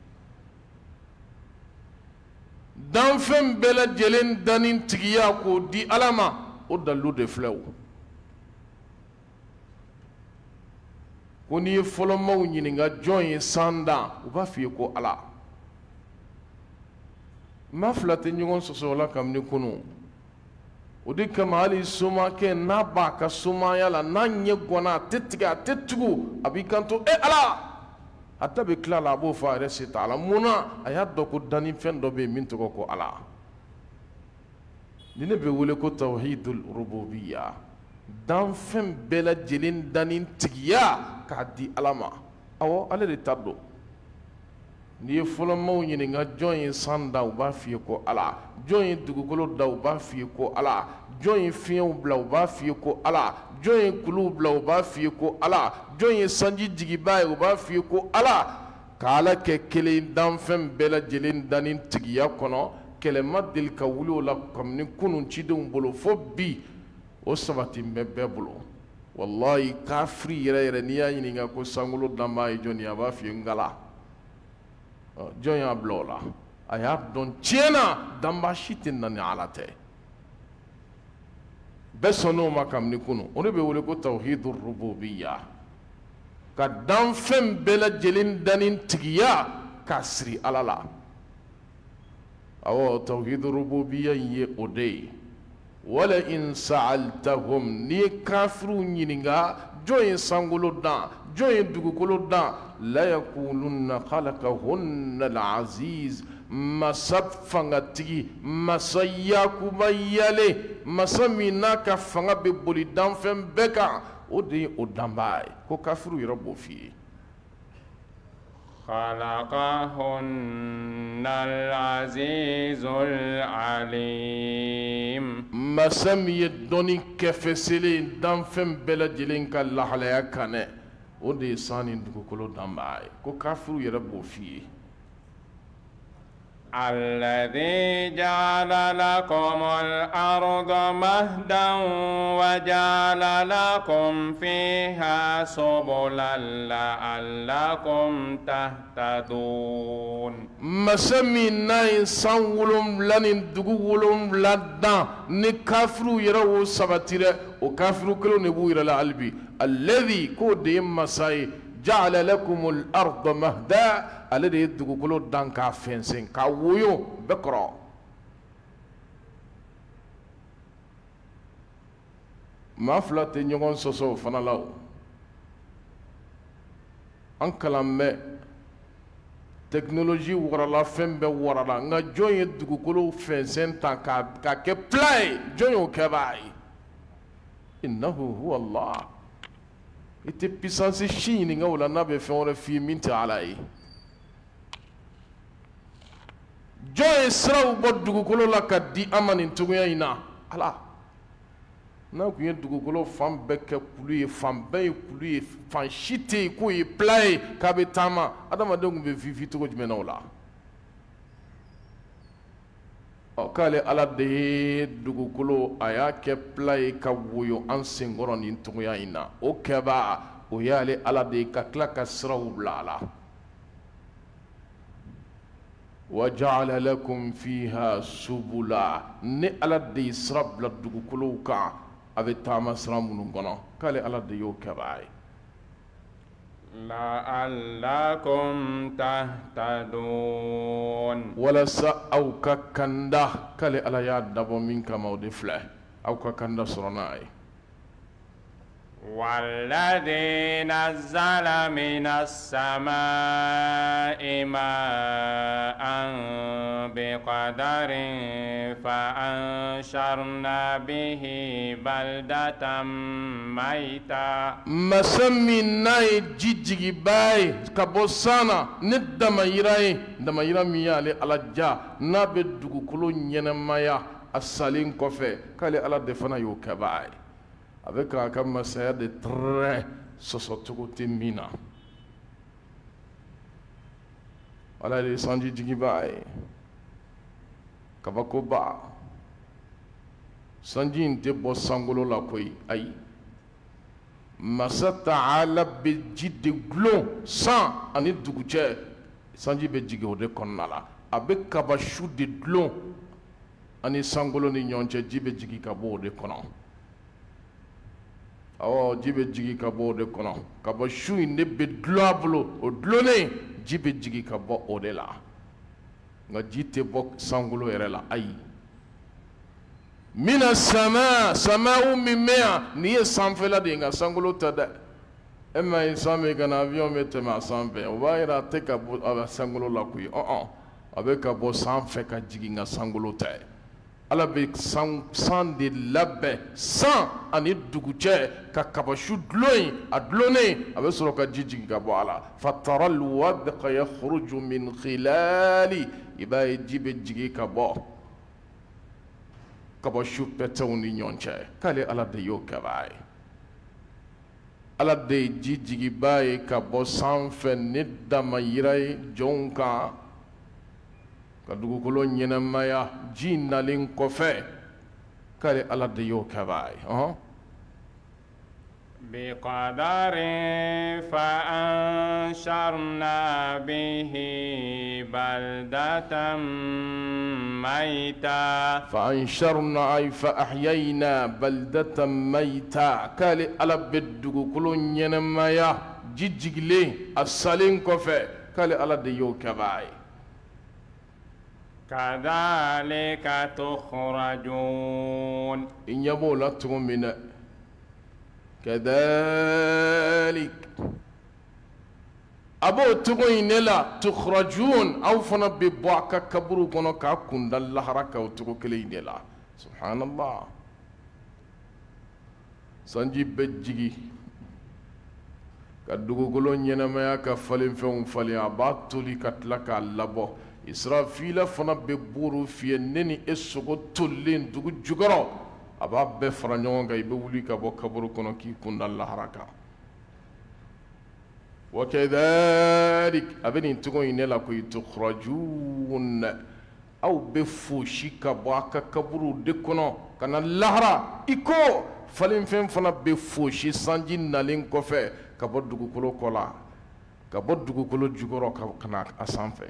dan fem bela jelen danin tigiya ko di alama o dalu de flew ko ni folo maw nyini nga join sanda o ba fi ko ala ma flate nyugon soso la kam ni kunu o de kama hali suma ke n'a ba ka sumaya la n'a ɲɛ gɔnna a tɛ tigɛ a tɛ tugu a b'i kanto ala a ta bɛ tila la a b'o fɔ a yɛrɛ se t'a la munna a y'a dɔn ko dannifɛn dɔ bɛ yen min tɔgɔ ko ala ni ne bɛ wele ko tawhidul rububiya danfɛn bɛɛ lajɛlen danni tigiya k'a di ala ma awɔ ale de ta don n'i ye fɔlɔmaw ɲininka jɔn ye san da u b'a f'i ye ko ala jɔn ye dugukolo da u b'a f'i ye ko ala jɔn ye fiɲɛw bila u b'a f'i ye ko ala jɔn ye kuluw bila u b'a f'i ye ko ala jɔn ye sanji jigiba ye u b'a f'i ye ko ala k'ala kɛ kelen danfɛn bɛɛ lajɛlen danni tigiya kɔnɔ kɛlɛ ma deli ka wuli o la kabini kunun cidenw bolo fo bi o sabati bɛ bɛɛ bolo walayi kafiri yɛrɛ yɛrɛ n'i y'a ɲininka ko sankolo danba ye jɔn ye a b'a f'i ye ngala jɔn y'a bila o la a y'a dɔn tiɲɛna danba si tɛ na ni ala tɛ bɛɛ sɔnn'o ma kabini kunu o de bɛ wele ko tawhidu rububiya ka danfɛn bɛɛ lajɛlen danni tigiya k'a siri ala la awɔ tawhidu rububiya in ye o de ye wala in sa'altahum n'i ye kafiriw ɲininka jɔn ye sankolo dan jɔn ye dugukolo dan la yakulunna khalaqahunna al-aziz masa fangatigi masa yakubayale masa min n'a ka fanga bɛ boli danfɛn bɛɛ kan o de ye o danbaa ye ko kafiriw yɛrɛ b'o f'i ye خلقهن العزيز العليم masa min ye dɔnni kɛfɛselen danfɛn bɛɛ lajɛlen ka lahalaya kan dɛ o de ye san ni dugukolo danbaa ye ko kafiriw yɛrɛ b'o f'i ye الذي جعل لكم الأرض مهدا وجعل لكم فيها سبلا لعلكم تهتدون مسمي ناين سان ولوملا نين دوغو ولوملا دان ني كافرو يراو سباتيره او كافرو كلو نبو يرلا قلبي الذي كود مساي جعل لكم الأرض مهدا الذي يدعو كل دان كافنسين كاويو بكرة ما فلات نيون سوسو فنالاو أنكلام تكنولوجي ورلا فم بورلا نجا جون يدعو كل فنسين تا كا كبلاي جون يكباي innahu huwa Allah ite puissance chini nga wala nabe fe wala fi minti alai joy sraw boddugo kolo la kaddi amani tuguya ina ala na ku yedugo kolo fam beke kuluye fam bay kuluye fan shite ko e play kabe tama adama dongu be vivi to ko jumena wala o kale ala de dugu kolo aya ke play ka woyo an sengoro ni tuguya ina o keba o yale ala de ka kla ka sraw blala وجعل لكم فيها سبلا ني على دي سرب لا دوغ كلوكا ابي تاما سرامون غنا قال على دي يو كباي لعلكم تهتدون ولا سا او ككندا قال على يا دبو منك مودي فلا او ككندا سرناي والذي نزل من السماء ماء بقدر فأنشرنا به بلدة ميتا مسمي ناي جيجي باي كابوسانا ندما يراي دما يرامي على الجا نابدو كلو نينمايا السالين كوفي قال على دفنا يو كباي avec un masaya de train sosotugo timina wala le sanji jigibai kabako ba sanji nte bo sangolo la koy ay masata ala be jide glon san ani duguche sanji be jige ode konnala abe kabashu de glon ani sangolo ni nyonche jibe jigi kabo ode konon awo jibe jigi ka bo de kono ka bo shu inde be globlo o glone jibe jigi ka bo o de la nga jite bo sangulo erela ay mina sama mimea ni sanfela de nga sangulo tada emma isame kana avion metema sanfe o ba ira te ka bo sangulo la kuyi abe ka bo sanfe ka jigi nga sangulo tay ala be san de labbe san ani duguche ka kabashu dloin adlone abe soro ka jiji ka bo ala fatara alwadqa yakhruju min khilali iba jibe jigi ka bo kabashu petawni nyonche kale ala de yo kabai ala de jiji bae ka bo san fe nidama yirai jonka kadugu kolo nyenamaya jinnalin kofe kale ala de yo kabai بقدر فأنشرنا به بلدة ميتا فأنشرنا أي فأحيينا بلدة ميتا كالي على بدو كلو نينمايا جيجيلي السالين كوفي كالي على ديو كباي كذلك تخرجون إن يبو لا تؤمن كذلك أبو تقوين لا تخرجون أو فنا ببواك كبرو كنا كاكون الله ركا وتقوكلين لا سبحان الله سنجي بجيجي كدوغو كلون ينما كفلين فيهم فلين أباتولي كتلك اللبو إسرافيل فنا ببورو في النني إسوغو تولين دوغو جغرو أبا بفرانيون غاي بولي كابو كبرو كنا كي كون الله ركا وكذلك أبني تقولين لا كي تخرجون أو بفوشي كباك كبرو دكنا كان اللهرة إكو فلين فين فنا بفوشي سانجي نالين كوفي كبدو كلو كولا كبدو كلو جغرو كنا أسانفي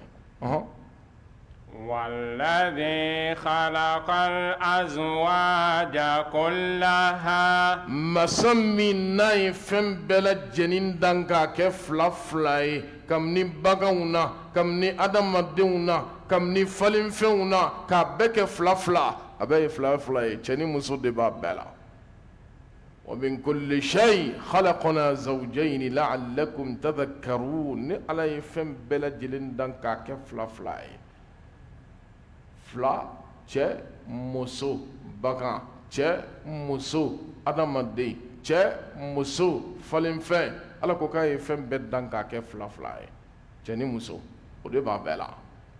والذي خلق الأزواج كلها مسمي ناي فم بلا جنين دانكا كفلا فلاي كم ني باغونا كم ني ادم ديونا كم ني فلين فيونا كابك فلا فلا ابي فلا فلاي تشني مسو دي بابلا ومن كل شيء خلقنا زوجين لعلكم تذكرون على فم بلا جنين دانكا كفلا فلاي fla che moso bagan cɛ muso adamaden cɛ muso falenfɛn ala ko k'a ye fɛn bɛɛ dan k'a kɛ fila fila ye cɛ ni muso o de b'a bɛɛ la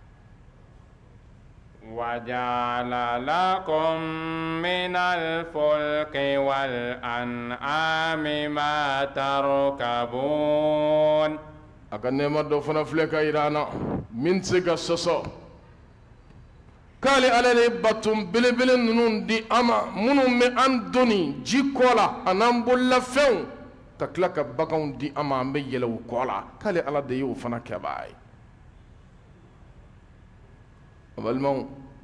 وجعل لكم من الفلك والأنعام ما تركبون a ka nɛɛma dɔ fana filɛ ka yira an na min tɛ se ka sɔsɔ k'ale ala de baton belebele ninnu di an ma minnu bɛ an donni ji kɔ la a n'an bololafɛnw ka tila ka baganw di an ma an bɛ yɛlɛ o kɔ la k'ale ala de y'o fana kɛbaa ye a balimaw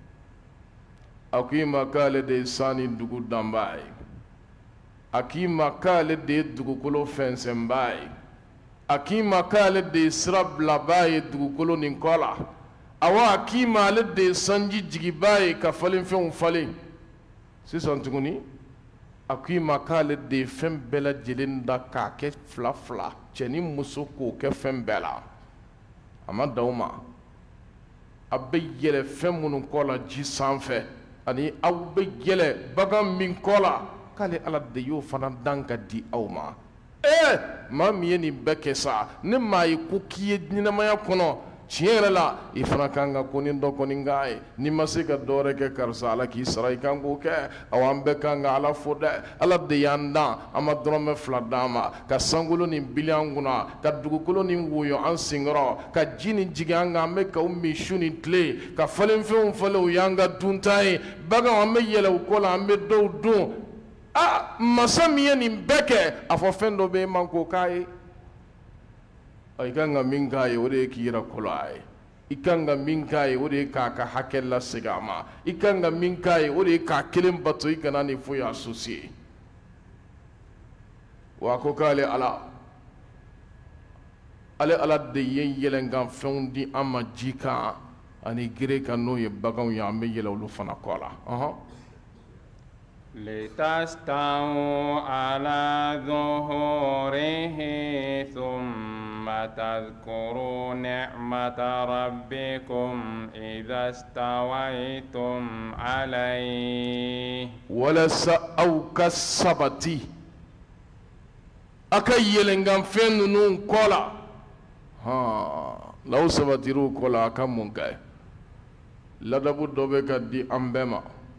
a k'i ma k'ale de ye san ni dugu danbaa ye a k'i ma k'ale de ye dugukolo fɛnsɛnbaa ye a k'i ma k'ale de ye sira bilabaa ye dugukolo nin kɔ la awa a k'i ma ale de ye sanji jigibaa ye ka falenfɛnw falen sisan tuguni a k'i ma k'ale de ye fɛn bɛɛ lajɛlen da k'a kɛ fila fila cɛ ni muso k'o kɛ fɛn bɛɛ la a ma dan o ma a bɛ yɛlɛ fɛn minnu kɔ la ji sanfɛ ani aw bɛ yɛlɛ bagan min kɔ la k'ale ala de y'o fana dan ka di aw ma maa min ye nin bɛɛ kɛ sa ne maa ye ko k'i ye ɲɛnamaya kɔnɔ tiɲɛ yɛrɛ la i fana kan ka ko ni dɔ kɔni k'a ye n'i ma se ka dɔwɛrɛ kɛ karisa ala k'i sara i kan k'o kɛ awa an bɛɛ kan ka ala fo dɛ ala de y'an dan an ma dɔrɔmɛ fila d'an ma ka sankolo nin bili an kunna ka dugukolo nin woyo an senkɔrɔ ka ji nin jigin an kan an bɛ k'o min su ni tile ka falenfɛnw falen o y'an ka dunta ye baganw an bɛ yɛlɛ u kɔ la an bɛ dɔw dun masa min ye nin bɛɛ kɛ a fɔ fɛn dɔ bɛ e man k'o k'a ye i kan ka min k'a ye o de ye k'i yɛrɛ kolo a ye i kan ka min k'a ye o de ye k'a ka hakɛ lasegin a ma i kan ka min k'a ye o de ye k'a kelen bato i kana ni foyi associé wa a ko k'ale ala de ye yɛlɛnkan fɛnw di an ma ji kan ani gere kan n'o ye baganw ye an bɛ yɛlɛ olu fana kɔ la لتستووا على ظهوره ثم تذكروا نعمة ربكم إذا استويتم عليه ولسأو كالسبتي أكي يلنغان فين نون كولا لو سبتيرو كولا أكام منكاي لدبو دوبك دي أمبما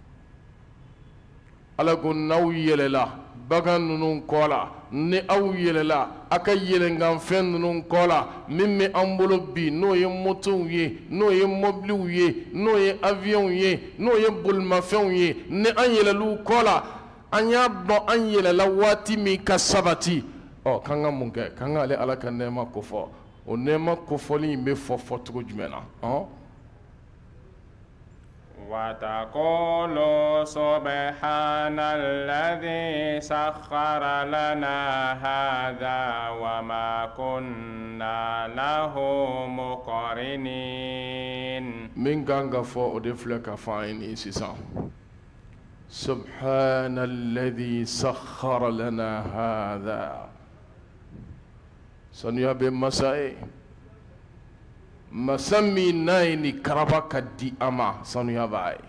ala ko n'aw yɛlɛla bagan ninnu kɔ la ni aw yɛlɛla a ka yɛlɛnkan fɛn ninnu kɔ la min bɛ an bolo bi n'o ye motow ye n'o ye mɔbiliw ye n'o ye aviyɔnw ye n'o ye bolimafɛnw ye ni an yɛlɛl'u kɔ la an y'a dɔn an yɛlɛla waati min ka sabati k'an ka mun kɛ k'an ka ale ala ka nɛɛma kofɔ o nɛɛma kofɔli in bɛ fɔ cogo jumɛn na وتقولوا سبحان الذي سخر لنا هذا وما كنا له مقرنين من كان غفو ودفلك فاين سيسان سبحان الذي سخر لنا هذا سنيا بمسائي masami nayi ni karaba ka di ama sanuya b'a ye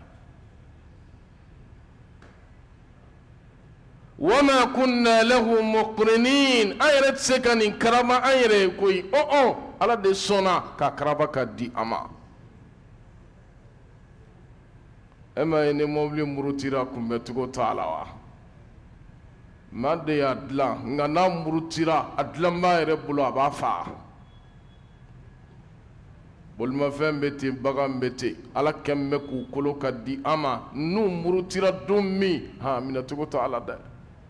wama kunna lahu muqrinin an yɛrɛ tɛ se ka nin karaba an yɛrɛ ye koyi ala de sɔnna ka karaba ka di ama e ma ye ni mɔbili murutira kunbɛcogo t'a la wa maa de y'a dilan nka n'a murutira a dilanbaa yɛrɛ bolo a b'a faa bolimafɛn bɛ ten bagan bɛ ten ala kɛn bɛ k'u kolo ka di an ma n'u murutira don min minɛcogo tɛ ala dɛ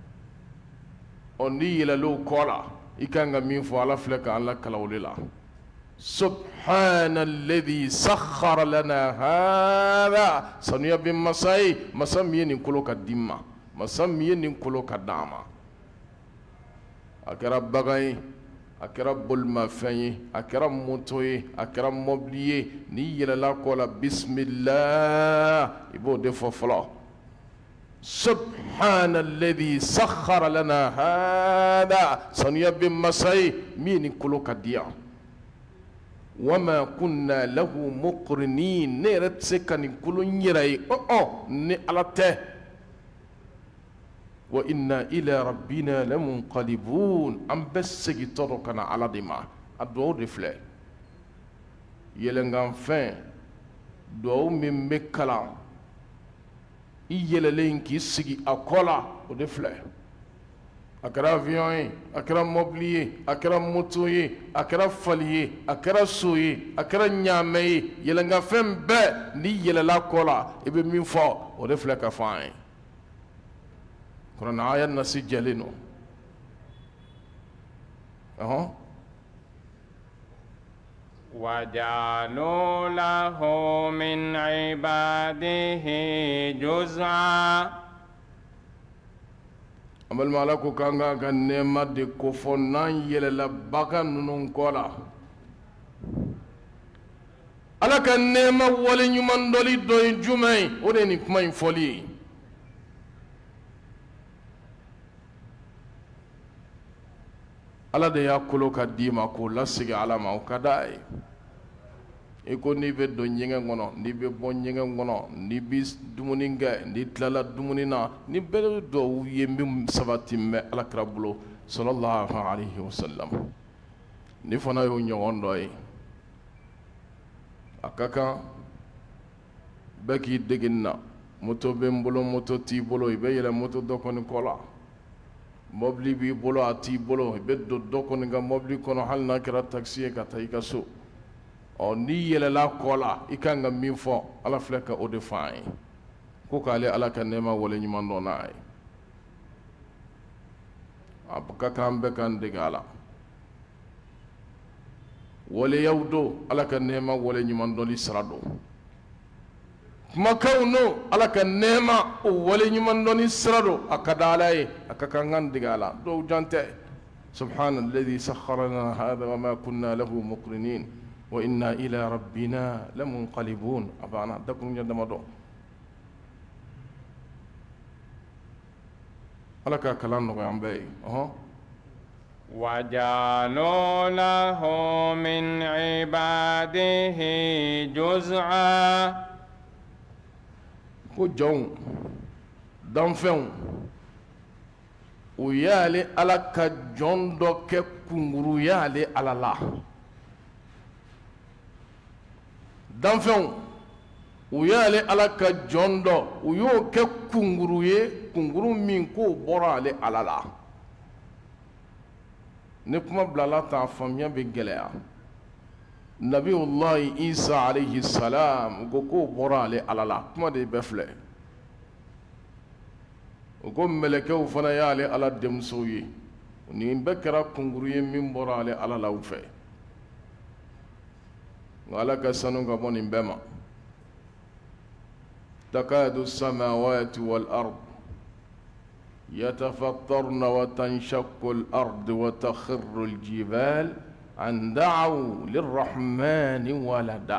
n'i yɛlɛl'o kɔ la i kan ka min fɔ ala filɛ k'an lakala o de la subhana alladhi sakhara lana hada sanuya bɛ masa ye masa min ye nin kolo ka di ma masa min ye nin kolo ka d'an ma a kɛra bagan ye a kɛra bolimafɛn ye a kɛra moto ye a kɛra mɔbili ye n'i yɛlɛla kɔ la bisimilah i b'o de fɔ fɔlɔ subhana alladhi sakhara lana hada sanuya bɛ masa ye min ye nin kolo ka di yan wama kunna lahu muqrinin ne yɛrɛ tɛ se ka nin kolo n yɛrɛ ye ni ala tɛ وإنا إلى ربنا لمنقلبون أم بس تركنا على دماء الدعاء رفلا يلنغان فين دعاء من مكلا يللين كي سيجي أقولا ودفلا أكرا فيون أكرا موبلي أكرا موتوي أكرا فلي أكرا سوي أكرا نيامي يلنغان فين با ني يللا قولا إبه من فو ودفلا كفاين قرآن آيات نسي جلينو وجعلوا له من عباده جزءا amal malaku kanga ka nema de ko fo nan yelela baka nunun kola ala ka nema wale nyuman doli do jumai o de ni kuma foli ala de ya kolo ka dima ko lasigi ala ma o kadai e ko ni be do nyinga ngono ni be bon nyinga ngono ni bis dumuninga ni tlala dumunina ni be do yembi sabati me ala krabulo sallallahu alaihi wasallam ni fana yo nyondo e akaka baki deginna moto be mbolo moto ti bolo be yele moto do ko ni kola mobli bi bolo ati bolo be do ko ni ga mobli kono hal na kira taxi ka tay ka so o ni yelela kola ikanga min fo ala fleka o de fay ko kale ala kan nema wala nyuma do nay abka kambe kan digala wala yawdo ala kan nema wala nyuma do li sarado makawno ala kan nema o wala nyuma do ni sarado akadala e akakangan digala do jante subhanalladhi sakhkhara lana hadha wama kunna lahu muqrinin وإنا إلى ربنا لمنقلبون أبانا دكم جد مدو ألك كلام نقيم بي وجعلوا له من عباده جزءا كجون دمفون ويالي ألك جون دوك كنغرو يالي على الله danfɛnw u y'ale ala ka jɔn dɔ u y'o kɛ kunguru ye kunguru min k'o bɔra ale ala la ni kuma bilala tan faamuya bɛ gɛlɛya nabiyullahi isa alayhi salam ko k'o bɔra ale ala la kuma de bɛɛ filɛ o ko mɛlɛkɛw fana y'ale ala denmusow ye nin bɛɛ kɛra kunguru ye min bɔra ale ala la u fɛ وعلى كسنو كبون بما تكاد السماوات والأرض يتفطرن وتنشق الأرض وتخر الجبال أن دعوا للرحمن ولدا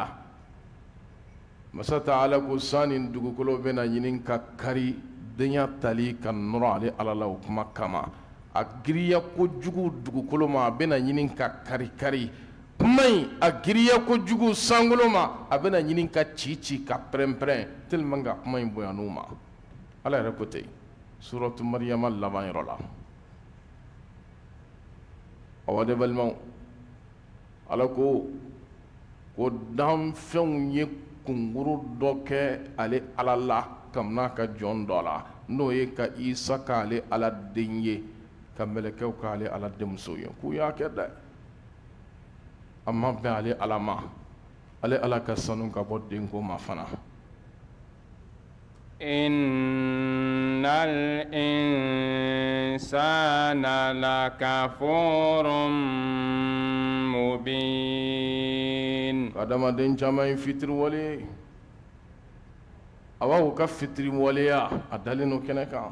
مسات على كسان دغكلو بنا ينين ككري دنيا تالي كنور على الله كما أجريا كوجو دغكلو ما بنا ينين ككري كري mai a giriya ko jugu sangulo ma a bena ɲinin ka ci ka pɛrɛn-pɛrɛn tellement ka kuma in bonyanu ma ala yɛrɛ ko ten suratu mariyama laban yɔrɔ la awa de balimaw ala ko danfɛnw ye kunguru dɔ kɛ ale ala la kamana ka jɔn dɔ la n'o ye ka isa k'ale ala den ye ka mɛlɛkɛw k'ale ala denmuso ye k'u y'a kɛ dɛ amma bɛn ale ala ma ale ala ka sanu ka bɔ denko ma fana innal insana lakafurun mubin adamaden caman ye fitiri wale a b'a fɔ ka fitiri waleya a dalen no kɛnɛ kan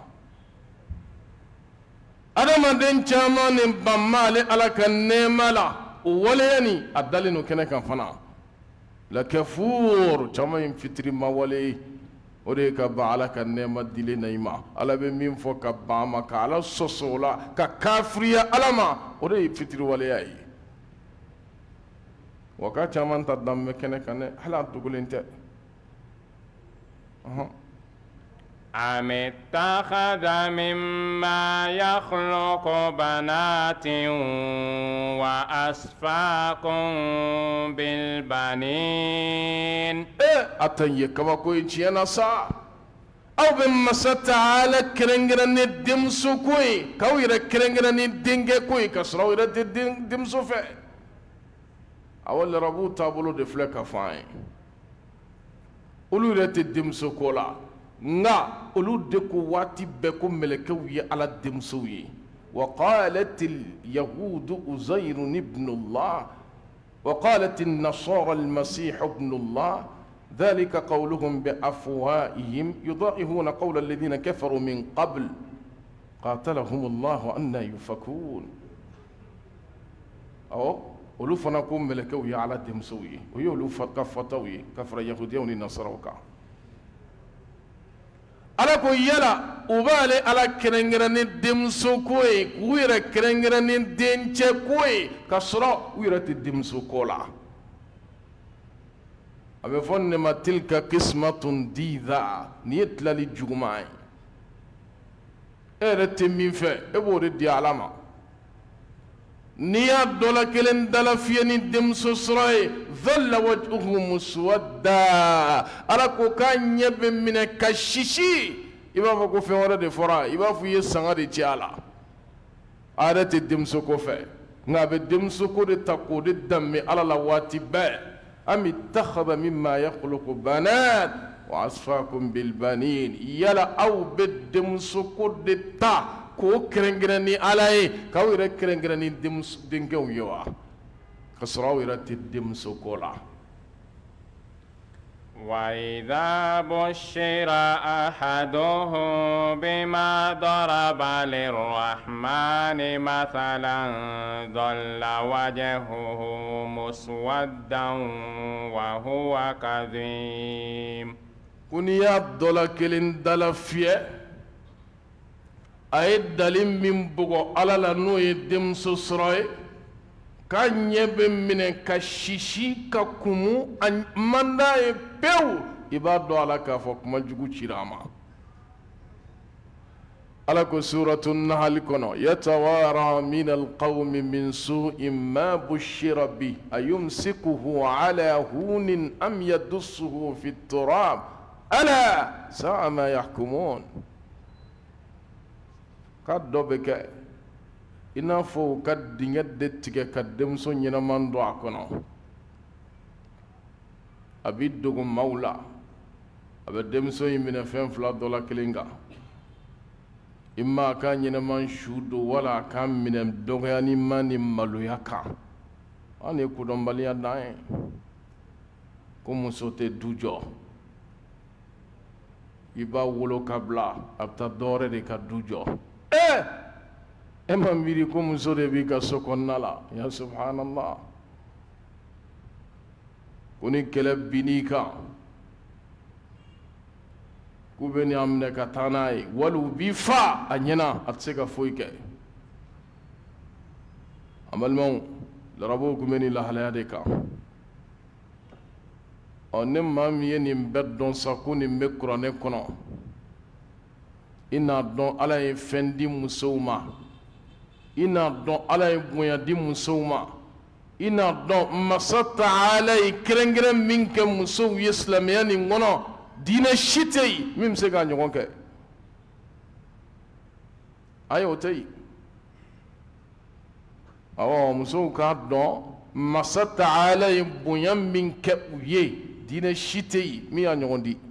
adamaden caman ni banma ale ala ka nɛɛma la o waleya ni a dalen no kɛnɛ kan fana lakafur caman ye fitiri ma wale o de ka ban ala ka nɛɛma dilen na i ma ala bɛ min fɔ ka ban a ma ka ala sɔsɔ o la ka kafiriya ala ma o de ye fitiri waleya ye wa ka caman ta danbɛ kɛnɛ kan dɛ hali a dogolen tɛ أم اتخذ مما يخلق بنات وأصفاكم بالبنين أتني كما كوي تيانا سا أو بمسا تعالى كرنجران الدمسو كوي كويرا كرنجران الدنجة كوي كسراو يرا دمسو في أول ربو تابلو دفلك فاين أولو يرا الدمسو كولا nga olu de ko waati bɛɛ ko mɛlɛkɛw ye ala denmusow ye وقالت اليهود أزير ابن الله وقالت النصارى المسيح ابن الله ذلك قولهم بأفواههم يضاهئون قول الذين كفروا من قبل قاتلهم الله أن يفكون أو ولو فنكم ملكوه على دمسوي ويولو كفتوي كفر يهوديون النصارى ala ko yala u b'ale ala kɛrɛnkɛrɛnnen denmuso ko ye k'u yɛrɛ kɛrɛnkɛrɛnnen dencɛ ko ye ka sɔrɔ u yɛrɛ tɛ denmuso ko la a bɛ fɔ nin de ma tilka kismatun diza nin ye tilali juguman ye e yɛrɛ tɛ min fɛ e b'o de di ala ma n'i y'a dɔ la kelen dala fiyɛ ni denmuso sɔrɔ ye dhalla wajhuhu muswadda ala ko k'a ɲɛ bɛ minɛ ka sisi i b'a fɔ ko fɛn wɛrɛ de fɔra i b'a fɔ i ye sanga de ci a la a yɛrɛ tɛ denmuso ko fɛ nka a bɛ denmuso ko de ta k'o de danbe ala la waati bɛɛ am ittakhadha mimma yakhluqu banat wa asfakum bil banin yala aw bɛ denmuso ko de ta k'o kɛrɛnkɛrɛn ni ala ye k'aw yɛrɛ kɛrɛnkɛrɛn ni denkɛw ye wa ka sɔrɔ aw yɛrɛ tɛ denmuso ko la وإذا بشر أحدهم بما ضرب للرحمن مثلا ظل وجهه مسودا وهو كظيم كنيا دولا كلين دلا فيه أي دليل من بقى على لنوي دمسو سراي كان يبين من كشيشي ككمو أن مندا يبيو يبادو على كفوك مجوكو شراما على سورة النحل كنو يتوارى من القوم من سوء ما بشر به أيمسكه على هون أم يدسه في التراب ألا ساء ما يحكمون قد دوبك ina fo ka dingɛ de tigɛ ka denmuso ɲɛnaman don a kɔnɔ a bi dogo maaw la a bɛ denmuso in minɛ fɛn fila dɔ la kelen kan i ma a ka ɲɛnaman su don wala a ka minɛ dɔgɔyani ma ni maloya kan an ye kodɔnbaliya dan ye ko muso tɛ du jɔ i b'a wolo ka bila a bɛ taa dɔwɛrɛ de ka du jɔ e ma miiri ko muso de b'i ka so kɔnɔna la ya subhanallah ko ni kɛlɛ binn'i kan k'u bɛ nin a minɛ ka taa n'a ye wali u b'i fa a ɲɛna a tɛ se ka foyi kɛ an balimaw larabaw tun bɛ nin lahalaya de kan ne maa min ye nin bɛɛ dɔn sa ko nin bɛ kuranɛ kɔnɔ i n'a dɔn ala ye fɛn di musow ma i n'a dɔn ala ye bonya di musow ma i n'a dɔn masa taala ye kɛrɛnkɛrɛn min kɛ musow ye silamɛya nin kɔnɔ diinɛ si tɛ yen min bɛ se k'a ɲɔgɔn kɛ ayi o tɛ yen awɔ musow k'a dɔn masa taala ye bonya min kɛ u ye diinɛ si tɛ yen min y'a ɲɔgɔn di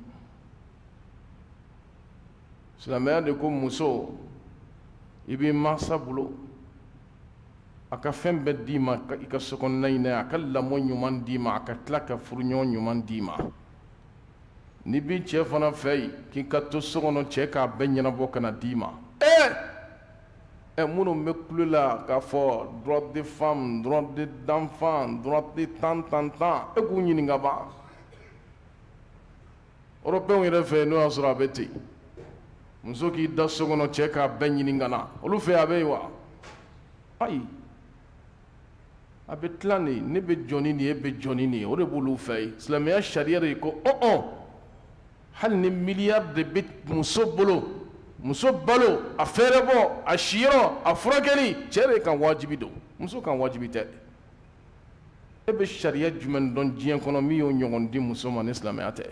silamɛya de ko muso i b'i mansa bolo a ka fɛn bɛɛ d'i ma i ka sokɔnɔna in na a ka lamɔ ɲuman d'i ma a ka tila ka furuɲɔgɔn ɲuman d'i ma n'i b'i cɛ fana fɛ yen k'i ka to so kɔnɔ cɛ k'a bɛɛ ɲɛnabɔ ka na d'i ma minnu bɛ kulo la k'a fɔ droit de femme droit d'enfant droit de tan e k'u ɲininka ban européens yɛrɛ fɛ n'o y'a sɔrɔ a bɛ ten muso k'i da so kɔnɔ cɛ k'a bɛɛ ɲini ka na olu fɛ a bɛ yen wa ayi a bɛ tila nin ne bɛ jɔ ni nin ye e bɛ jɔ ni nin ye o de b'olu fɛ yen silamɛya sariya de ko hali ni miliyari de bɛ muso balo a fɛɛrɛ bɔ a siyɔrɔ a furakɛli cɛ de kan wajibi don muso kan wajibi tɛ e bɛ sariya jumɛn dɔn diɲɛ kɔnɔ min y'o ɲɔgɔn di muso ma ni silamɛya tɛ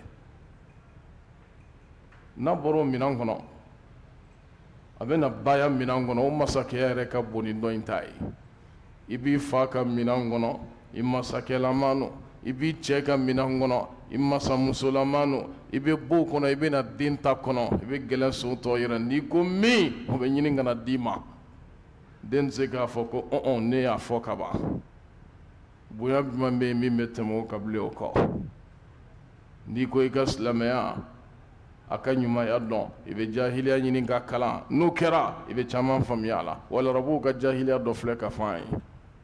n'a bɔra o minɛn kɔnɔ a bɛ na baya minɛn kɔnɔ o masakɛya yɛrɛ ka bon ni dɔ in ta ye i b'i fa ka minɛn kɔnɔ i masakɛlama don i b'i cɛ ka minɛn kɔnɔ i masamusolama don i bɛ bɔ o kɔnɔ i bɛ na den ta kɔnɔ i bɛ gɛlɛn so tɔ yɛrɛ n'i ko min o bɛ ɲini ka na d'i ma den tɛ se k'a fɔ ko ne y'a fɔ ka ban bonya jumɛn bɛ yen min bɛ tɛmɛ o kan bilen o kɔ n'i ko i ka silamɛya a ka ɲumanya dɔn i bɛ jahiliya ɲini ka kalan n'o kɛra i bɛ caman faamuya a la wala arabuw ka jahiliya dɔ filɛ ka fɔ an ye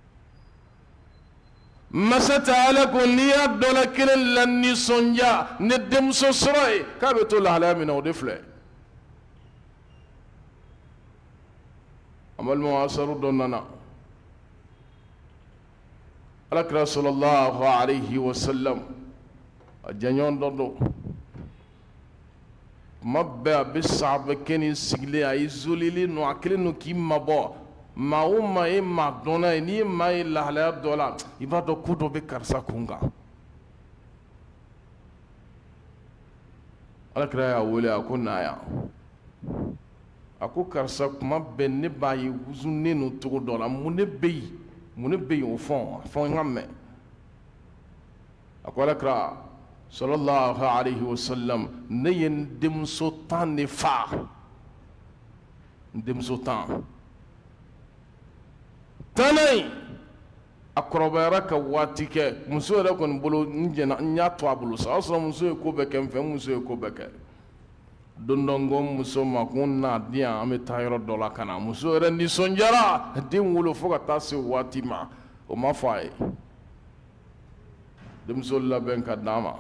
masa taala ko n'i y'a dɔ la kelen la nisɔndiya ni denmuso sɔrɔ ye k'a bɛ to lahalaya min na o de filɛ an balimaw asaru dɔ nana alakira sallallahu alayhi wa sallam a jɛɲɔgɔn dɔ don kuma bɛɛ a bɛ sahabɛ kɛ ni sigilen a isolelen no a kelen no k'i mabɔ maa o maa ye maa dɔnna ye n'i ye maa ye lahalaya dɔ la i b'a dɔn ko dɔ bɛ karisa kun kan alakira y'a wele a ko na yan a ko karisa kuma bɛɛ ne b'a ye wusunen no cogo dɔ la mun ne bɛ yen o fɔ n ka mɛn a ko alakira sallallahu alayhi wa sallam ne ye n denmuso 10 de fa n denmuso 10 in a kɔrɔbayara ka waati kɛ muso yɛrɛ kɔni bolo n y'a to a bolo sa o y'a sɔrɔ muso ye ko bɛɛ kɛ n fɛ muso ye ko bɛɛ kɛ don dɔ n ko n muso ma ko n n'a di yan an bɛ taa yɔrɔ dɔ la ka na muso yɛrɛ nisɔndiyara den wolo fo ka taa se waati ma o ma fɔ a ye denmuso labɛn ka d'a ma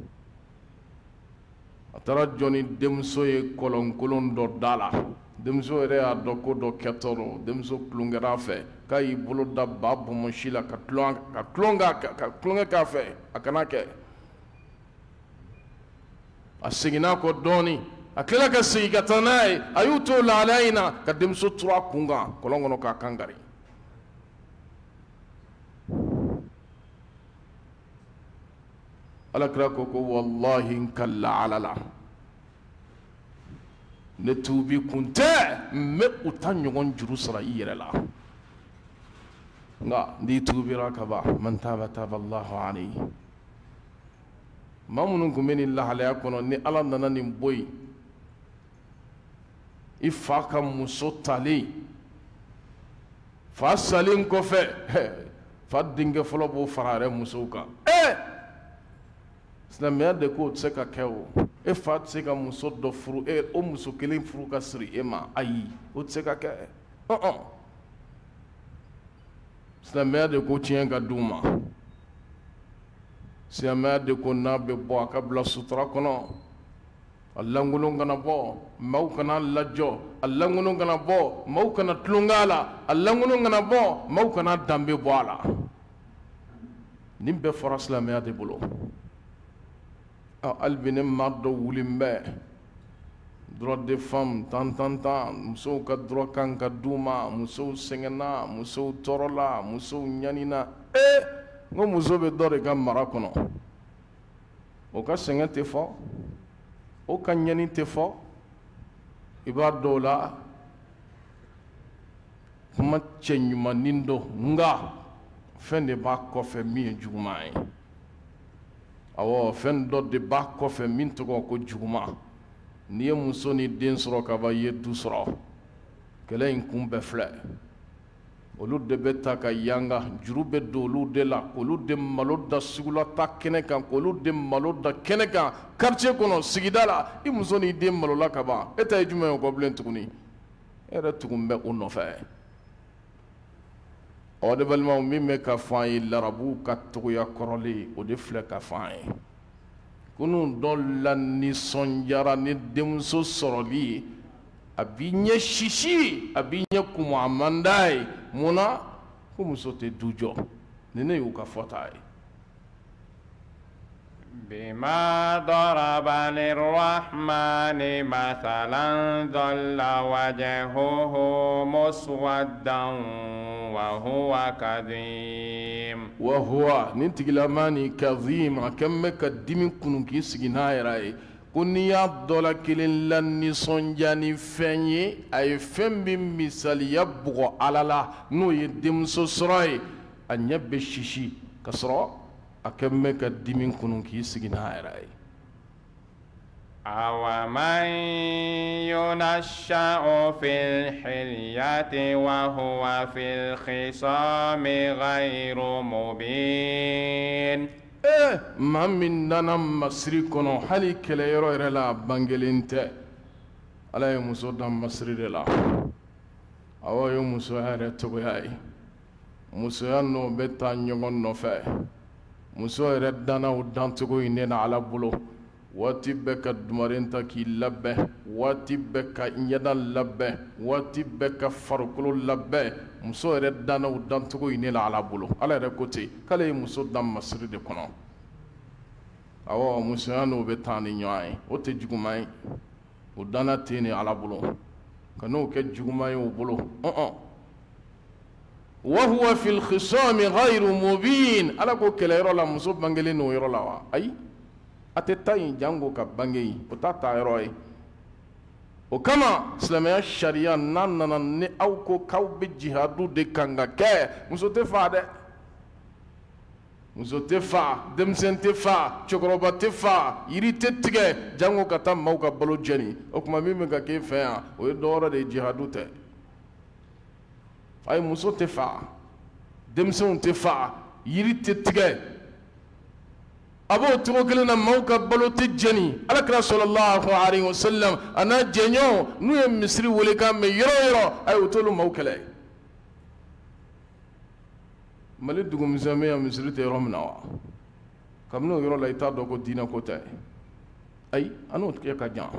a taara jɔ ni denmuso ye kɔlɔnkolon dɔ da la denmuso yɛrɛ y'a dɔn ko dɔ kɛtɔ don denmuso tulonkɛra a fɛ k'a y'i bolo da ba bɔnmɔsi la ka tulonkɛ k'a fɛ a kana kɛ a seginna kɔ dɔɔnin a tilala ka segin ka taa n'a ye a y'u to lahalaya in na ka denmuso turu a kun kan kɔlɔn kɔnɔ k'a kankari alakira ko wallahi n kala ala la ne tuubi kun tɛ n bɛ u ta ɲɔgɔn juru sara i yɛrɛ la nka n'i tuubira ka ban man taaba taaba allahu alayhi maa minnu tun bɛ nin lahalaya kɔnɔ ni ala nana nin bɔ yen i fa ka muso talen fa salen kɔfɛ fa denkɛ fɔlɔ b'o fara a yɛrɛ musow kan silamɛya de ko o tɛ se ka kɛ o e fa tɛ se ka muso dɔ furu o muso kelen furu ka siri e ma ayi o tɛ se ka kɛ silamɛya de ko tiɲɛ ka d'u ma silamɛya de ko n'a bɛ bɔ a ka bila sutura kɔnɔ a lankolon kana bɔ maaw kana lajɔ a lankolon kana bɔ maaw kana tulonkɛ a la a lankolon kana bɔ maaw kana danbe bɔ a la nin bɛɛ fɔra silamɛya de bolo hali bi ne maa dɔ wulen bɛ droit des femmes tan musow ka droit kan ka d'u ma musow sɛgɛnna musow tɔɔrɔla musow ɲanina n ko muso bɛ dɔ de ka mara kɔnɔ o ka sɛgɛn tɛ fɔ o ka ɲani tɛ fɔ i b'a dɔw la kuma cɛɲumanin dɔ nka fɛn de b'a kɔfɛ min ye juguman ye awɔ fɛn dɔ de b'a kɔfɛ min tɔgɔ ko juguman n'i ye muso ni den sɔrɔ ka ban i ye du sɔrɔ kɛlɛ in kun bɛɛ filɛ olu de bɛ ta ka yanga juru bɛ don olu de la k'olu de malo da sugula ta kɛnɛ kan k'olu de malo da kɛnɛ kan quartier kɔnɔ sigida la i muso n'i den malola ka ban e ta ye jumɛn ye o kɔ bilen tuguni e yɛrɛ tugun bɛ o nɔfɛ ɔ de balimaw min bɛ ka fɔ an ye larabuw ka togoya kɔrɔlen o de filɛ ka fɔ an ye kunun dɔ la nisɔndiyara ni denmuso sɔrɔli ye a b'i ɲɛ sisi a b'i ɲɛ kumu a man d'a ye mun na ko muso tɛ du jɔ ni ne y'u ka fɔta ye بما ضرب للرحمن مثلا ظل وجهه مسودا وهو كظيم وهو ننتقلماني كظيم كم كدم كنوكي سجناي راي كنيا دولا كلين لني صنجاني فني أي فم بمثال يبغى على لا نو يدم سسراي أن يبششي كسرا أكمل كدم كنوكي سجناي راي أومن ينشأ في الحلية وهو في الخصام غير مبين ما من دنا مصري كنو حالي كلا يرو يرلا بانجلينته على يوم سودا مصري رلا أو يوم سوهر تبعي مسويانو بيتا نيون نوفه مسوي ردنا ودان تقول إننا على بلو wati bɛɛ ka dumarinta k'i labɛn wati bɛɛ ka ɲɛda labɛn wati bɛɛ ka farikolo labɛn muso yɛrɛ danna o dancogo in ne la ala bolo ala yɛrɛ ko ten k'ale ye muso dan masiri de kɔnɔ awɔ musoya n'o bɛ taa ni ɲɔgɔn ye o tɛ juguman ye o danna ten ni ala bolo ka n'o kɛ juguman ye o bolo wahuwa fil khisami ghayru mubin ala ko kɛlɛyɔrɔ la muso bangelen n'o yɔrɔ la wa ayi ate tayin jango ka bange o ta ta yɔrɔ ye o kama silamɛya sariya n'a nana ni aw ko k'aw bɛ jihadu de kan ka kɛ muso tɛ fa dɛ muso tɛ fa denmisɛn tɛ fa cɛkɔrɔba tɛ fa yiri tɛ tigɛ jango ka taa maaw ka balo jɛni o tuma min bɛ ka k'e fɛ yan o ye dɔ wɛrɛ de ye jihadu tɛ ayi muso tɛ fa denmisɛnw tɛ fa yiri tɛ tigɛ abo tugo kelen na maaw ka balo tɛ jɛni alakira sallallahu alaihi wasallam a n'a jɛɲɔgɔn n'u ye misiri wele kan mɛn yɔrɔ o yɔrɔ ayi o t'olu maaw kɛlɛ mali dugumisɛn bɛ yan misiri tɛ yɔrɔ min na wa kabini o yɔrɔ la i t'a dɔn ko diinɛ ko tɛ ayi an n'o kɛ ka jan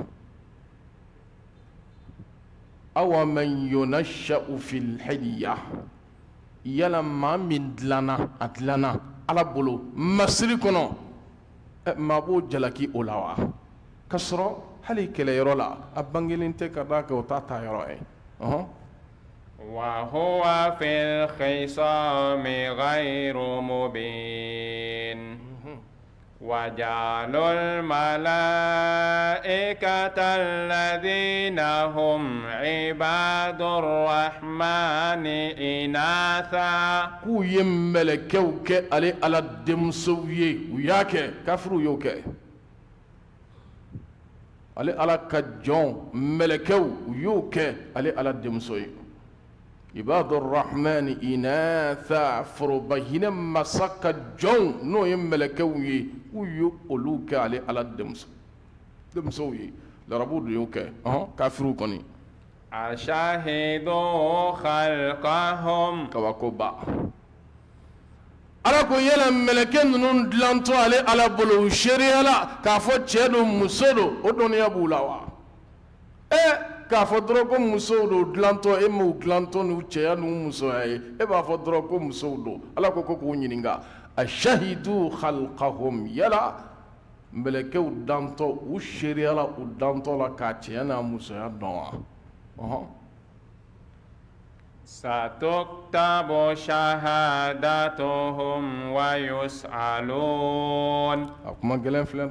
awa man yunasha'u fil hilya yala maa min dilanna a dilanna ala bolo masiri kɔnɔ maa b'o jalaki o la wa k'a sɔrɔ hali kɛlɛyɔrɔ la a bangelen tɛ ka d'a kan o t'a ta yɔrɔ ye وهو في الخصام غير مبين وجعلوا الملائكة الذين هم عباد الرحمن إناثا كو يملكوك علي على الدمسوية وياك كفرو يوك علي على كجون ملكو يوك علي على الدمسوية عباد الرحمن إناثا فربهنا مسك جون نو يملكوي ويو أولوك على الدمسوي لربود يوك كافرو كوني أشهدوا خلقهم كواكوبا ala ko yɛlɛ mɛlɛkɛ ninnu dilantɔ ale ala bolo u seereya la k'a fɔ cɛ don muso don o dɔnniya b'u la wa k'a fɔ dɔrɔn ko musow don dilantɔ e m'o dilantɔ n'u cɛya n'u musoya ye e b'a fɔ dɔrɔn ko musow don ala ko k'u ɲininka ashahidu khalqahum yala mɛlɛkɛw dantɔ u seereya la u dantɔ la k'a cɛya n'a musoya dɔn wa ستكتب شهادتهم ويسألون أكما قلن فلان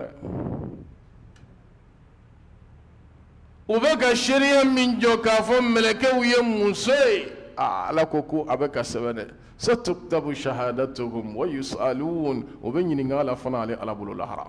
وبك الشريعة من جو كافم ملكة ويموسي على كوكو أبك السبنة ستكتب شهادتهم ويسألون وبين ينغال فنالي على بلو الحرام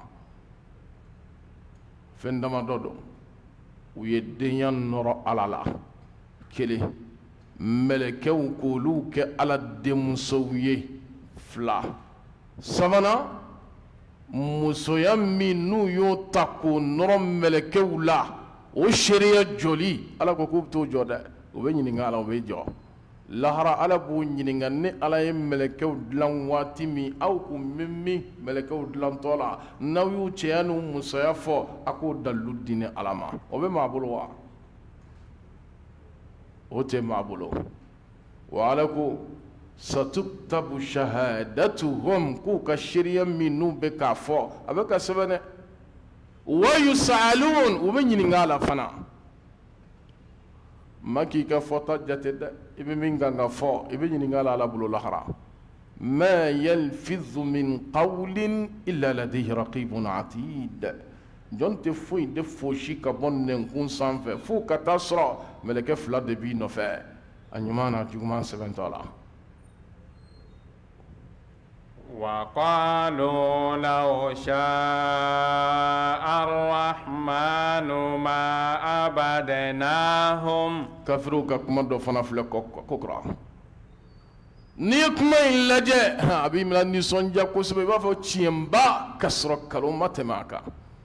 فندما دودو ويدين نور على لا كلي mɛlɛkɛw k'olu kɛ ala denmusow ye fila sabanan musoya min n'u y'o ta k'o nɔrɔ mɛlɛkɛw la o sariya joli ala ko k'u bɛ t'o jɔ dɛ u bɛ ɲininka ala u bɛ jɔ lahara ala b'u ɲininka ni ala ye mɛlɛkɛw dilan waati min aw kun bɛ min mɛlɛkɛw dilantɔ la n'aw y'u cɛya n'u musoya fɔ a k'o dalilu di ni ala ma o bɛ maa bolo wa o tɛ maa bolo wa ala ko ستكتب شهادتهم كوكا شريا منو بكافو أبكا سبنا ويسألون ومن ينغالا فنا ما كيكا فوتا جاتد إبي من غانا فو إبي ينغالا على بلو لخرا ما يلفظ من قول إلا لديه رقيب عتيد جون تفوي دفوشي كبون نكون سانفه فو كتاسرا ملك فلا دبي نفع أنيمانا جومان سبنتالا وقالوا لو شاء الرحمن ما عبدناهم كفروا كمدو فنافل كوكرا نيكما إلاجة أبي ملا نيسونجا كوسبي بافو تشيمبا كسرك كلمة ماكا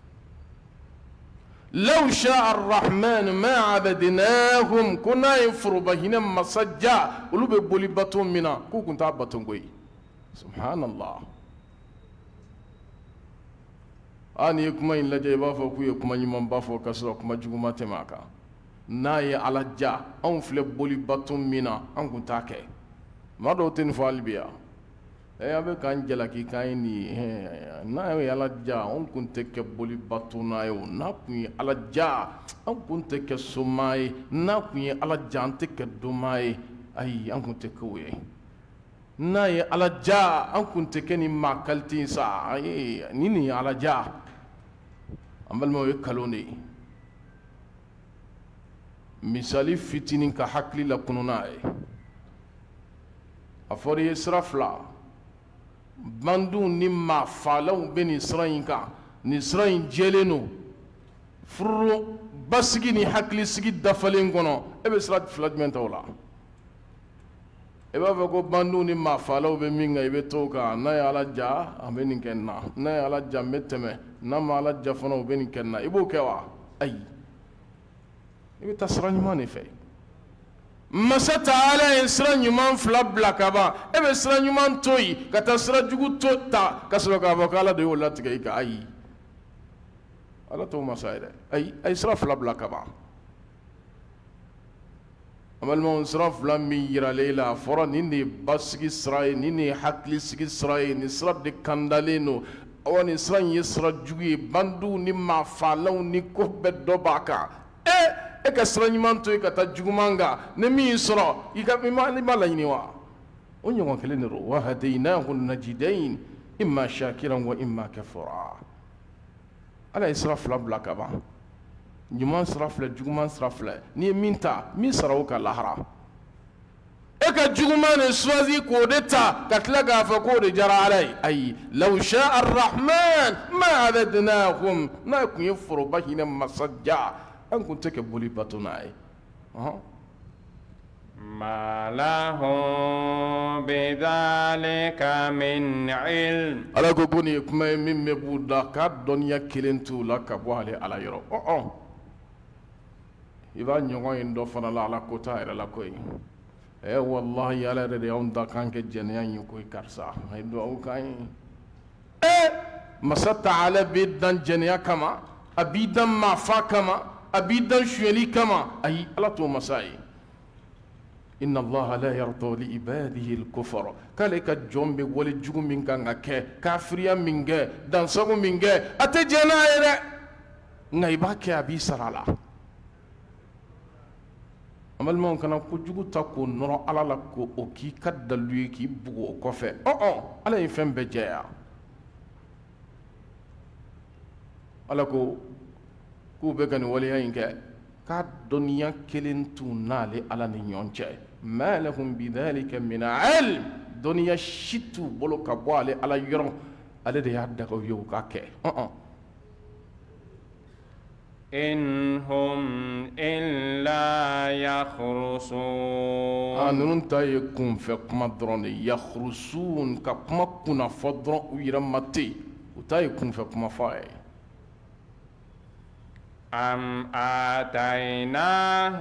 لو شاء الرحمن ما عبدناهم كنا ينفروا بهنا مسجا ولو ببولي باتون منا كو كنت عباتون قوي سبحان الله أني يكما إن لجي بافو كو يكما يمن بافو كسرو كما جغما تماكا ناي على جا أن فلبولي باتون منا أن كنت أكي ما دو تنفال بيا أبي كان جلاكي كايني ناي على جا أن كنت كبولي باتون نايو ناكوي على جا أن كنت كسوماي ناكوي على جا أنت كدوماي أي أن كنت كوي ناي على جا أن كنت كني ما كلتين سا نيني على جا أمال ما يكلوني مثالي فتنين كحكلي لكنوناي أفوري إسرافلا بندو نما فالو بين إسرائيل كا نسرائيل جيلينو فرو بسكي ني حكلي سكي دفلين كونو إبي سرات فلاجمنت أولا إبا فكو بندو نما فالو بمينغا إبي توكا ناي على جا أبيني كنا ناي على جا متمه نما على جا فنو بيني كنا إبو كوا أي إبي تسراني ما نفعي masa taala ensira nyuman fila bila kaba ebe sira nyuman toyi ka taa sira jugu to ta ka sɔrɔ k'a fɔ k'ala de y'o latigɛ i kan ayi ala t'o masa ye dɛ ayi a ye sira fila bila kaba an balimaw sira fila min yiralen i la a fɔra nin de ye basigi sira ye nin de ye hakilisigi sira ye nin sira de kandalen don awa nin sira in ye sira jugu ye bandiw ni maafaalaw ni ko bɛɛ dɔ b'a kan e ka sira ɲuman to yen ka taa juguman kan ni min sɔrɔ i ma laɲini wa o ɲɔgɔn kelen de don wa hadaynahu najidayn imma shakiran wa imma kafura ala ye sira fila bila ka ban ɲuman sira filɛ juguman sira filɛ n'i ye min ta min sara o ka lahara e ka juguman de choisi k'o de ta ka tila k'a fɔ k'o de diyara ala ye ayi law sha'a arrahman ma abadnahum n'a kun ye foroba hinɛ masaja an kun tɛ kɛ boli bato n'a ye ما لهم بذلك من علم ala ko nin ye kuma ye min bɛ b'u da k'a dɔnniya kelen t'u la ka bɔ ale ala yɔrɔ i b'a ɲɔgɔn ye dɔ fana la ala ko t'a yɛrɛ la koyi wallahi ala yɛrɛ de y'anw da k'an kɛ jɛnɛya in ye koyi karisa a ye duwawu k'an ye masa taala bɛ dan jɛnɛya kama a b'i dan maafa kama a b'i dan suyɛli kama ayi ala t'o masa ye inna allaha la yarda li ibadihi al-kufra k'ale ka jɔn bɛ wale jugu min kan ka kɛ kafiriya min kɛ dansago min kɛ a tɛ jɛn n'a ye dɛ nka i b'a kɛ a b'i sara la an balimaw kana kojugu ta k'o nɔrɔ ala la ko o k'i ka dalu ye k'i bugu o kɔfɛ ala ye fɛn bɛɛ jɛya ala ko k'u bɛ ka nin waleya in kɛ k'a dɔnniya kelen t'u n'ale ala ni ɲɔgɔn cɛ ma lahum bidhalika min ilm dɔnniya si t'u bolo ka bɔ ale ala yɔrɔ ale de y'a daga u ye u k'a kɛ إن هم إلا يخرصون ninnu ta ye kunfɛ kuma dɔrɔn de yakhrusun ka kuma kunnafɔ dɔrɔn u yɛrɛ ma ten u ta ye kunfɛ kuma fɔ a ye أم آتيناه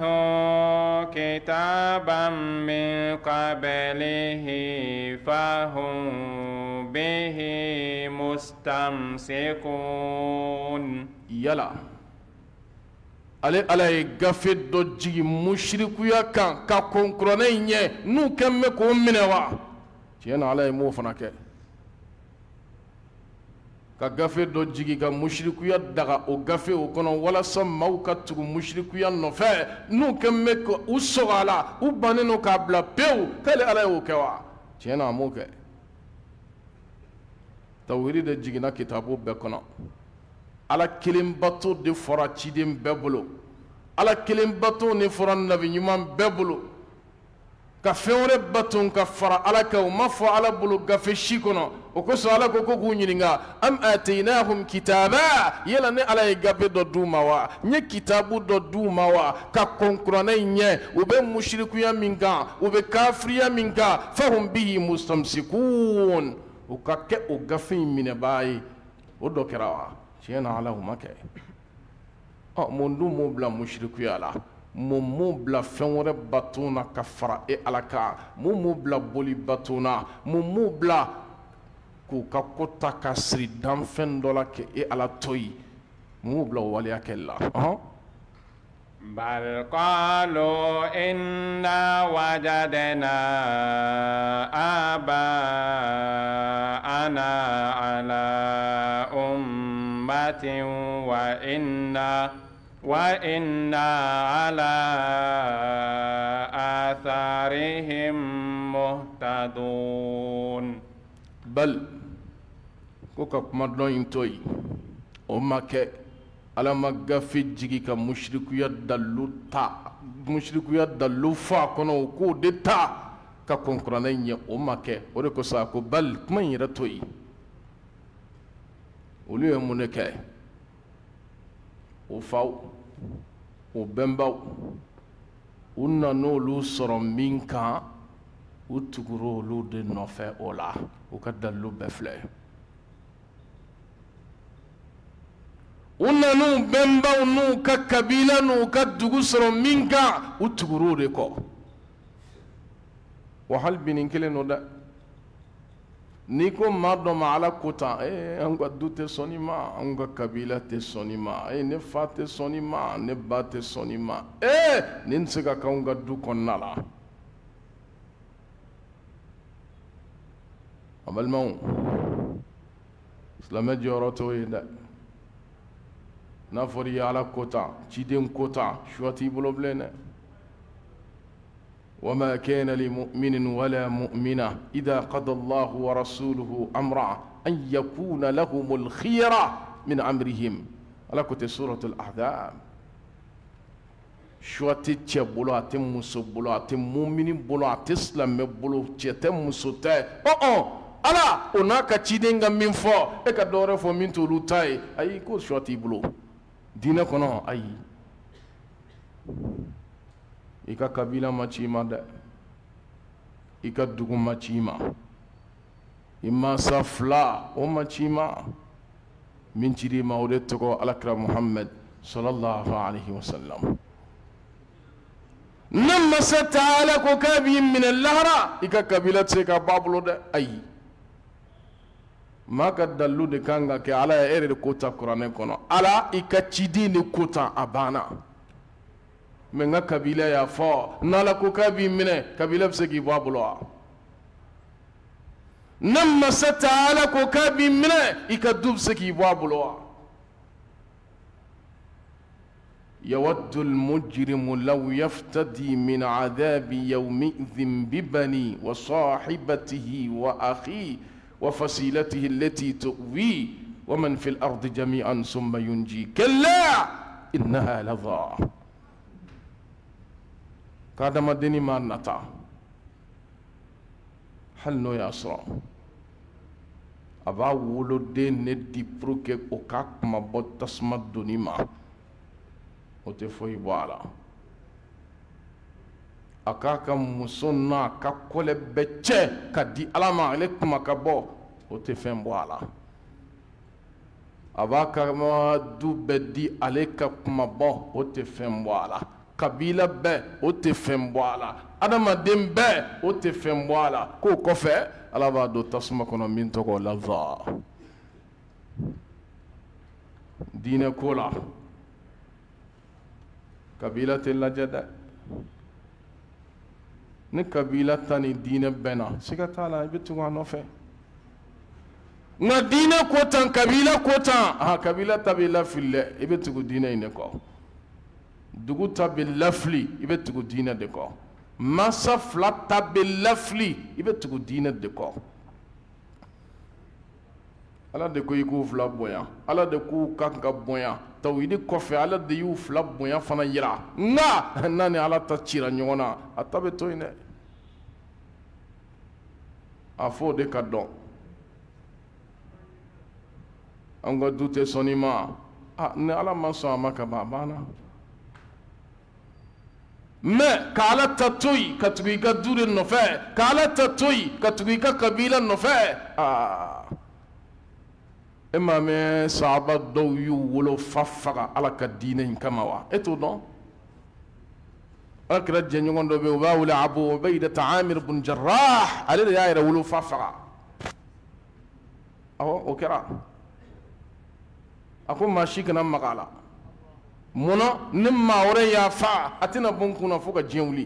كتابا من قبله فهم به مستمسكون yala ale ala ye gafe dɔ jigi mushrikuya kan ka kɔnkuranɛ in ɲɛ n'u kɛn bɛ k'o minɛ wa tiɲɛ na ala ye m'o fana kɛ ka gafe dɔ jigi ka mushrikuya daga o gafe o kɔnɔ walasa maaw ka tugu mushrikuya nɔfɛ n'u kɛn bɛ k'u sɔgɔ a la u bannen don k'a bila pewu k'ale ala y'o kɛ wa tiɲɛ na a m'o kɛ tawhidi de jiginna kitabu bɛɛ kɔnɔ ala kelen bato de fɔra ciden bɛɛ bolo ala kelen bato ne fɔra nabi ɲuman bɛɛ bolo ka fɛn wɛrɛ bato ka fara ala kan o ma fɔ ala bolo gafe si kɔnɔ o kosɔn ala ko k'u ɲininka am atainahum kitaba yala ne ala ye gafe dɔ d'u ma wa n ye kitabu dɔ d'u ma wa ka kɔnkuranɛ in ɲɛ u bɛ mushrikuya min kan u bɛ kafiriya min kan fahum bihi mustamsikun o ka kɛ o gafe in minɛbaa ye o dɔ kɛra wa tiɲɛ na ala o ma kɛ mun dun m'o bila mushrikuya la mun m'o bila fɛn wɛrɛ bato na ka fara e ala kan mun m'o bila boli bato na mun m'o bila k'u ka ko ta ka siri danfɛn dɔ la kɛ e ala to ye mun m'o bila o waleya kɛli la بل قالوا إنا وجدنا آباءنا على أمة وإنا على آثارهم مهتدون بل كوكا مدلون توي أمك ala ma gafe jigi ka mushrikuya dalu fa kɔnɔ o k'o de ta ka kɔnkuranɛ ɲɛ o ma kɛ o de kosɔn a ko bali kuma in yɛrɛ to yen olu ye mun de kɛ o faw o bɛnbaw u nan'olu sɔrɔ min kan u tugura olu de nɔfɛ o la u ka dalu bɛɛ filɛ u nanu bɛnbaw n'u ka kabila n'u ka dugu sɔrɔ min kan u tugura o de kɔ wa hali bi nin kelen don dɛ n'i ko maa dɔ ma ala ko tan an ka du tɛ sɔn nin ma an ka kabila tɛ sɔn nin ma ne fa tɛ sɔn nin ma ne ba tɛ sɔn nin ma nin tɛ se ka k'anw ka du kɔnɔna la a balimaw silamɛ jɔyɔrɔ t'o ye dɛ n'a fɔra i ye ala ko tan ciden ko tan suwa t'i bolo bilen dɛ وما كان لمؤمن ولا مؤمنة إذا قضى الله ورسوله أمرا أن يكون لهم الخيرة من أمرهم على كتب سورة الأحزاب شو تيجي بلو أتم مسو بلو أتم مؤمن بلو أتسلم بلو تيتم مسو تاي ألا هناك تشيدين من فو إكادورة فو من تولو تاي أي كو شو تي بلو دينا كنا أي i ka kabila ma ci ma dɛ i ka dugu ma ci ma i mansa fila o ma ci ma min cir'i ma o de tɔgɔ alakira muhamad sallallahu alaihi wasallam ne masa taala ko k'a b'i minɛ lahara i ka kabila tɛ se ka bɔ a bolo dɛ ayi maa ka dalilu de kan ka kɛ ala ye e yɛrɛ de ko ta kuranɛ kɔnɔ ala i ka ciden de ko tan a banna mɛ n ka kabila y'a fɔ n'ala ko k'a b'i minɛ kabila bɛ se k'i bɔ a bolo wa ne masa taala ko k'a b'i minɛ i ka du bɛ se k'i bɔ a bolo wa يود المجرم لو يفتدي من عذاب يومئذ ببني وصاحبته وأخيه وفصيلته التي تؤويه ومن في الأرض جميعا ثم ينجي كلا إنها لظى كادما ديني ما نتا هل نو ياسر أبا ولو دين ندي بروك أوكاك ما بوتسما دونيما وتفوي بوالا أكاكا مسونا كاكولي بيتشي كدي ألاما عليكم أكابو وتفهم بوالا أباكا ما دو بدي عليكم أبو وتفهم بوالا kabila bɛɛ o tɛ fɛn bɔ a la adamaden bɛɛ o tɛ fɛn bɔ a la k'o kɔfɛ ala b'a don tasuma kɔnɔ min tɔgɔ laza diinɛ ko la kabila tɛ lajɛ dɛ ni kabila ta ni diinɛ bɛnna siga t'a la i bɛ tugu a nɔfɛ nka diinɛ ko tan kabila ko tan kabila ta bɛ lafili dɛ i bɛ tugu diinɛ in de kɔ dugu ta bɛ lafili i bɛ tugu diinɛ de kɔ masa fila ta bɛ lafili i bɛ tugu diinɛ de kɔ ala de ko i k'u fila bonya ala de k'u kan ka bonya tawhidi kɔfɛ ala de y'u fila bonya fana yira nka n'a ni ala ta cira ɲɔgɔn na a ta bɛ to yen dɛ a fɔ o de ka dɔn an ka du tɛ sɔn i ma ni ala ma sɔn a ma ka ban a banna mɛ ka ala ta to yen ka tugu i ka du de nɔfɛ ka ala ta to yen ka tugu i ka kabila nɔfɛ e m'a mɛn sahaba dɔw y'u wolo fa faga ala ka diinɛ in kama wa e t'o dɔn alakira jɛɲɔgɔn dɔ bɛ yen u b'a wele abu ubaidata amir bun jarrah ale de y'a yɛrɛ wolo fa faga awɔ o kɛra a ko maa si kana maga a la munna ni maa wɛrɛ y'a fa a tɛna bɔ n kunna fo ka diɲɛ wuli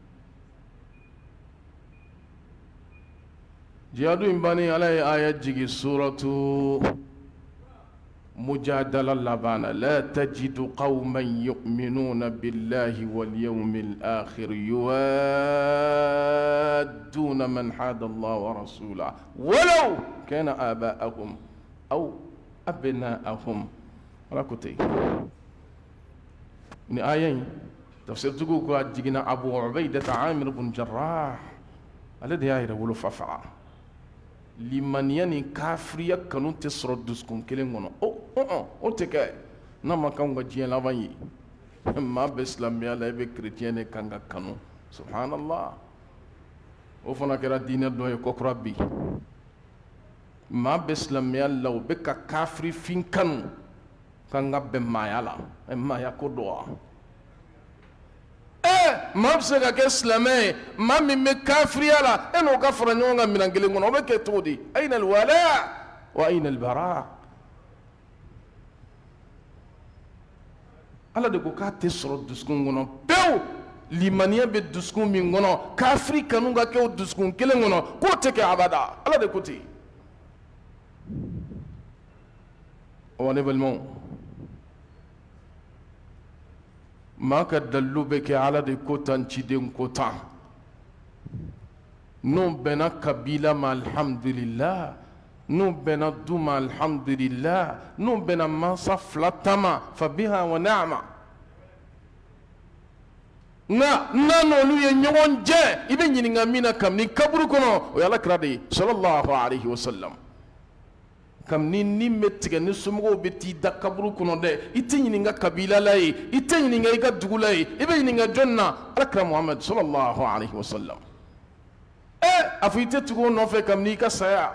jihadu in bannen ala ye aya jigi suratu مجادلة لبانا لا تجد قوما يؤمنون بالله واليوم الآخر يوادون من حاد الله ورسوله ولو كان آباءهم أو أبناءهم ولا كتي من آيين تفسير تقول جينا أبو عبيدة عامر بن جراح الذي يقول ففعل limaniya kafiriya kanu tɛ sɔrɔ dusukun kelen kɔnɔ o tɛ kɛ n'a ma k'anw ka diɲɛ laban ye maa bɛ silamɛya la i bɛ kerecɛn de kan ka kanu subhanallah o fana kɛra diinɛ dɔ ye kɔkura bi maa bɛ silamɛya la o bɛ ka kafirifin kanu kan ka bɛn maaya la maaya ko dɔ wa maa bɛ se ka kɛ silamɛ ye maa min bɛ kafiriya la e n'o ka fara ɲɔgɔn kan minɛn kelen kɔnɔ o bɛ kɛ cogo di ayina alwala wa ayina albara ala de ko k'a tɛ sɔrɔ dusukun kɔnɔ pewu limaniya bɛ dusukun min kɔnɔ kafiri kanu ka kɛ o dusukun kelen kɔnɔ k'o tɛ kɛ abada ala de ko ten wa ne balimaw maa ka dalilu bɛ kɛ ala de ko tan ciden ko tan n'o bɛnna kabila ma alhamdulillah n'o bɛnna du ma alhamdulillah n'o bɛnna mansa fila ta ma fa biha wa ni'ma nka n'a n'olu ye ɲɔgɔn jɛ i bɛ ɲininka min na kabini kaburu kɔnɔ o ye alakira de ye sallallahu alaihi wa sallam kabini ni bɛ tigɛ ni somɔgɔw bɛ t'i da kaburu kɔnɔ dɛ i tɛ ɲininka kabila la ye i tɛ ɲininka i ka dugu la ye i bɛ ɲininka jɔn na alakira muhamadu sallallahu alaihi wa sallam a fɔ i tɛ tugu o nɔfɛ kabini i ka saya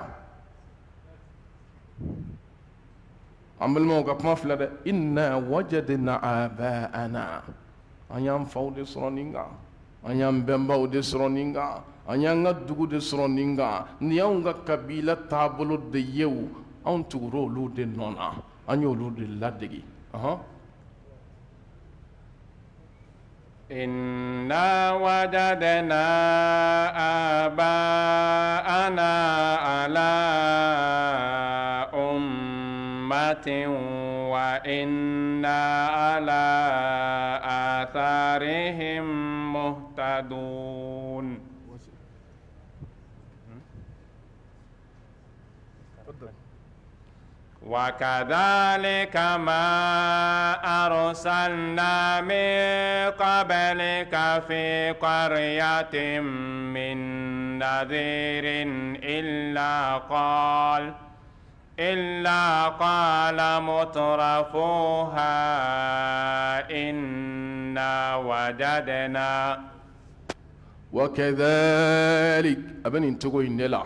an balimaw ka kuma filɛ dɛ inna wajadna aba'ana an y'an faw de sɔrɔ nin kan an y'an bɛnbaw de sɔrɔ nin kan an y'an ka dugu de sɔrɔ nin kan nin y'anw ka kabila taabolo de ye o anw tugura olu de nɔ na an y'olu de ladege إنا وجدنا آباءنا على أمة وإنا على آثارهم مهتدون وكذلك ما أرسلنا من قبلك في قرية من نذير إلا قال مترفوها إنا وجدنا وكذلك أبن انتقوا إنلا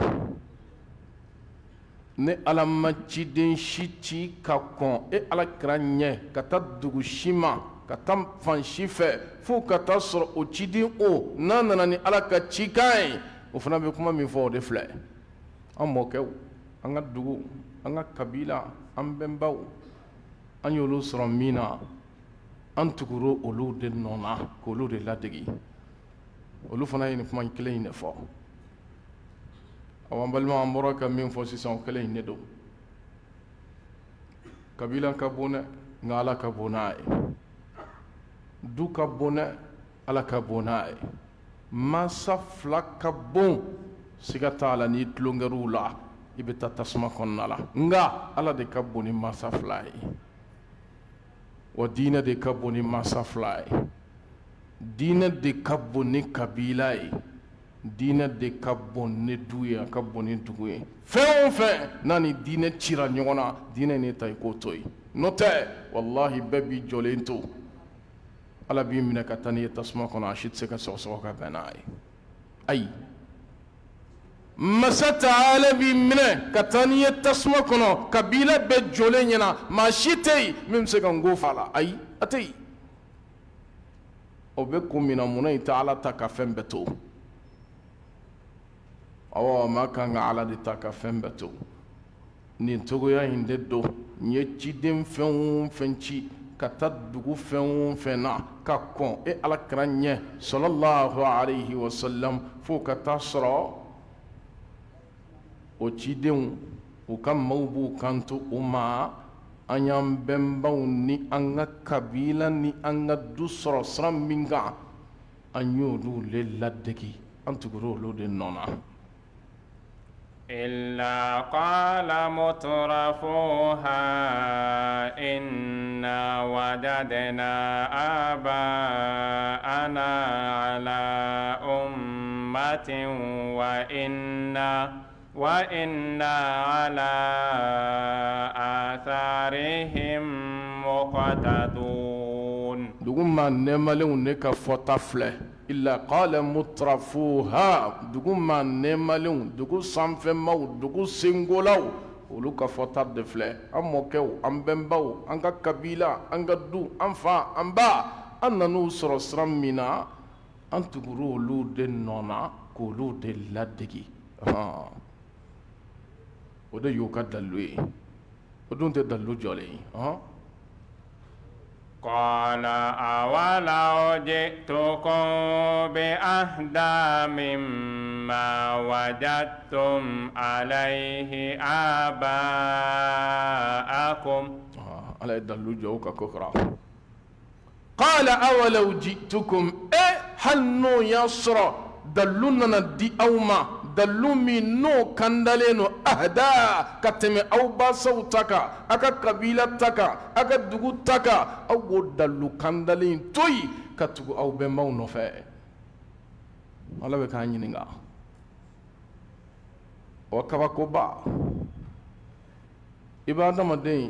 ne ala ma ciden si ci ka kɔn e ala kira ɲɛ ka taa dugu si ma ka taa fan si fɛ fo ka taa sɔrɔ o ciden o n'a nana ni ala ka cikan ye o fana bɛ kuma min fɔ o de filɛ an mɔkɛw an ka dugu an ka kabila an bɛnbaw an y'olu sɔrɔ min na an tuguro olu de nɔ na k'olu de ladegi olu fana ye nin kuma kelen in de fɔ awɔ an balima an bɔra ka min fɔ sisan o kelen in de don kabila ka bon dɛ nka ala ka bon n'a ye du ka bon dɛ ala ka bon n'a ye mansa fila ka bon siga t'a la n'i tulonkɛr'u la i bɛ taa tasuma kɔnɔna la nka ala de ka bon ni mansa fila ye wa diinɛ de ka bon ni mansa fila ye diinɛ de ka bon ni kabila ye diinɛ de ka bon ni du ye a ka bon ni dugu ye fɛn o fɛn n'a ni diinɛ cira ɲɔgɔn na diinɛ ni ta i k'o to yen n'o tɛ walahi bɛɛ b'i jɔlen to ala b'i minɛ ka taa n'i ye tasuma kɔnɔ a si tɛ se ka sɔgɔsɔgɔ ka bɛn n'a ye ayi masa taala b'i minɛ ka taa n'i ye tasuma kɔnɔ kabila bɛɛ jɔlen ɲɛna maa si tɛ yen min bɛ se ka n ko fa la ayi a tɛ yen o bɛ ko min na munna i tɛ ala ta ka fɛn bɛɛ to awɔ maa kan ka ala de ta ka fɛn bɛɛ to nin cogoya in de don n ye ciden fɛn o fɛn ci ka taa dugu fɛn o fɛn na ka kɔn e alakira ɲɛ sɔlɔlahu alayhi wa sallam fo ka taa sɔrɔ o cidenw u ka maaw b'u kanto u ma an y'an bɛnbaw ni an ka kabila ni an ka du sɔrɔ sira min kan an y'olu le ladegi an tugura olu de nɔ na إلا قال مترفوها إنا وجدنا آباءنا على أمة وإنا على آثارهم مقتدون دغما نمالون نكا فتافله إلا قال مترفوها دغما نمالون دغو سانفماو دغو سينغولاو ولوكا فتار دفله اموكو امبمباو انغا كبيلا انغا دو انفا انبا اننو سرسرم منا انتغرو لو دنونا كولو دلادغي وده يوكا دلوي ودون تدلو جولي قال أولو جئتكم بأهدى مما وجدتم عليه آباءكم على يدلو جوكا كوكرا قال أولو جئتكم هل نو يصر دلونا دي أوما دلومي نو كندالينو أهدا كتمي أو باسو تكا أكا قبيلة تكا أكا دغو تكا أو دلو كندالين توي كتغو أو بمو نوفي الله بكاني نيغا وكبا كوبا إبادة مدين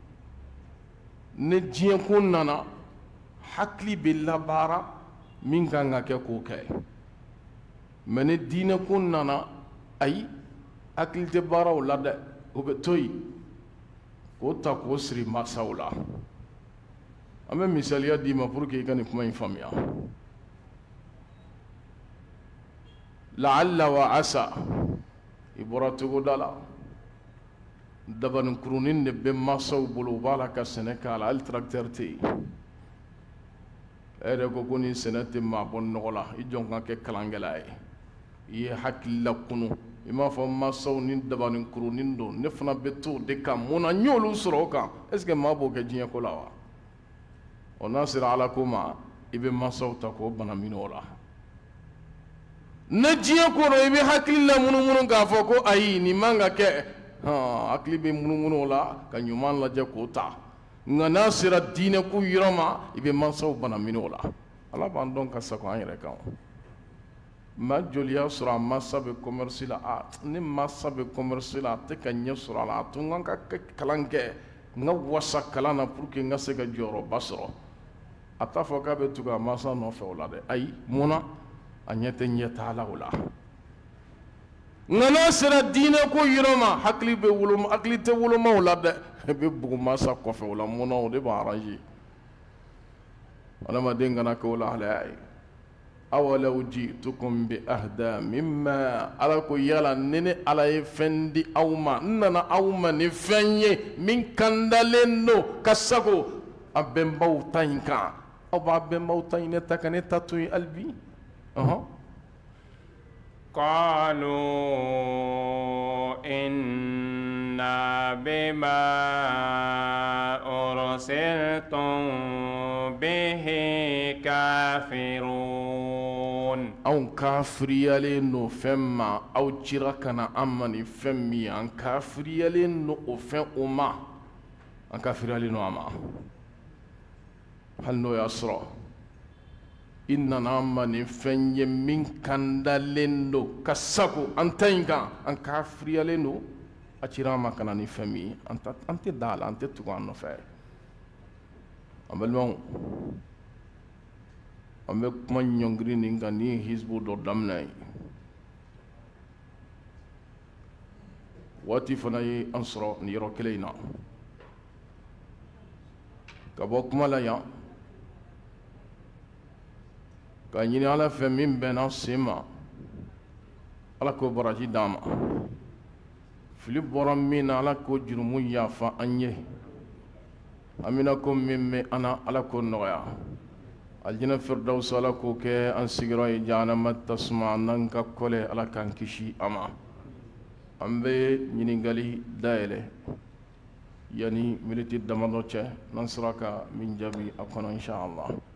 نجين كوننا حكلي بالله بارا من كان كوكاي من الدين كنا أي أكل تبارا ولا ده وبتوي كوتا كوسري ما سولا أما مثالية دي ما بروك يكان يكون يفهميا لعل وعسى يبراتو دالا دبن كرونين بما سو بلوبالا كسنكا على التراكترتي ere ko koni senate ma bon nogola I jonka ke kalangelaay ye hakilla kunu ima fo masaw nin dabanin kuru nin do ne fana beto de kam mona nyolu soro kan est ce que ma bo ke jinya ko lawa ona sira ala kuma ibe masaw ta ko bana minola na jinya ko ro ibe hakilla munu ga fo ko ayi ni manga ke ha akli be munu la ka nyuman la je ko ta nga nasira dine ku yiroma ibe mansaw bana minola ala ban don ka sako an yere kan ma joliya sura masa be commerce la a ni masa be commerce la te ka nya sura la to nga ka kalange nga wasa kalana pour que nga se ga joro basro ata fo ka be tuga masa no fe wala de ay muna anyete nyeta la wala nga nasira dine ku yiroma hakli be wulum akli te wuluma wala de be bugu masa kofe wala mono de ba arrange wala ma dengana ko wala halay awalaw ji'tukum bi ahda mimma ala ko yala nene ala e fendi awma nana awma ni fenye min kandaleno kasako أبنبو تاينكا أو أبنبو تاينتا كان تاتوي قلبي قالوا إنا بما أرسلتم به كافرون أو كافريالين فما أو تشيراكنا أماني فمي أن كافريالين فم أما أن كافريالين أما هل نو يسرى إننا أماني فني من كندالين كسكو أنتينكا أن كافريالين أتشيراما كنا نفهمي أنت دال أنت تقول نفعل أمبلون أمبل كمان ينغري نينغاني حزب دو دمناي واتي فناي أنصر نيرو كلينا كبوك مالايا كأني على فمين بنا سما على كبراجي داما فيليب برامين على كجرمو يافا أنيه أمينكم ممي أنا على كل نوع الجنة فردوس على كوكي أن سيجراي جانا ما تسمع نانكا كله على كان كشي أما أمبي نينغالي دايله يعني ملتي دمانوتشة ننصرك من جبي أكون إن شاء الله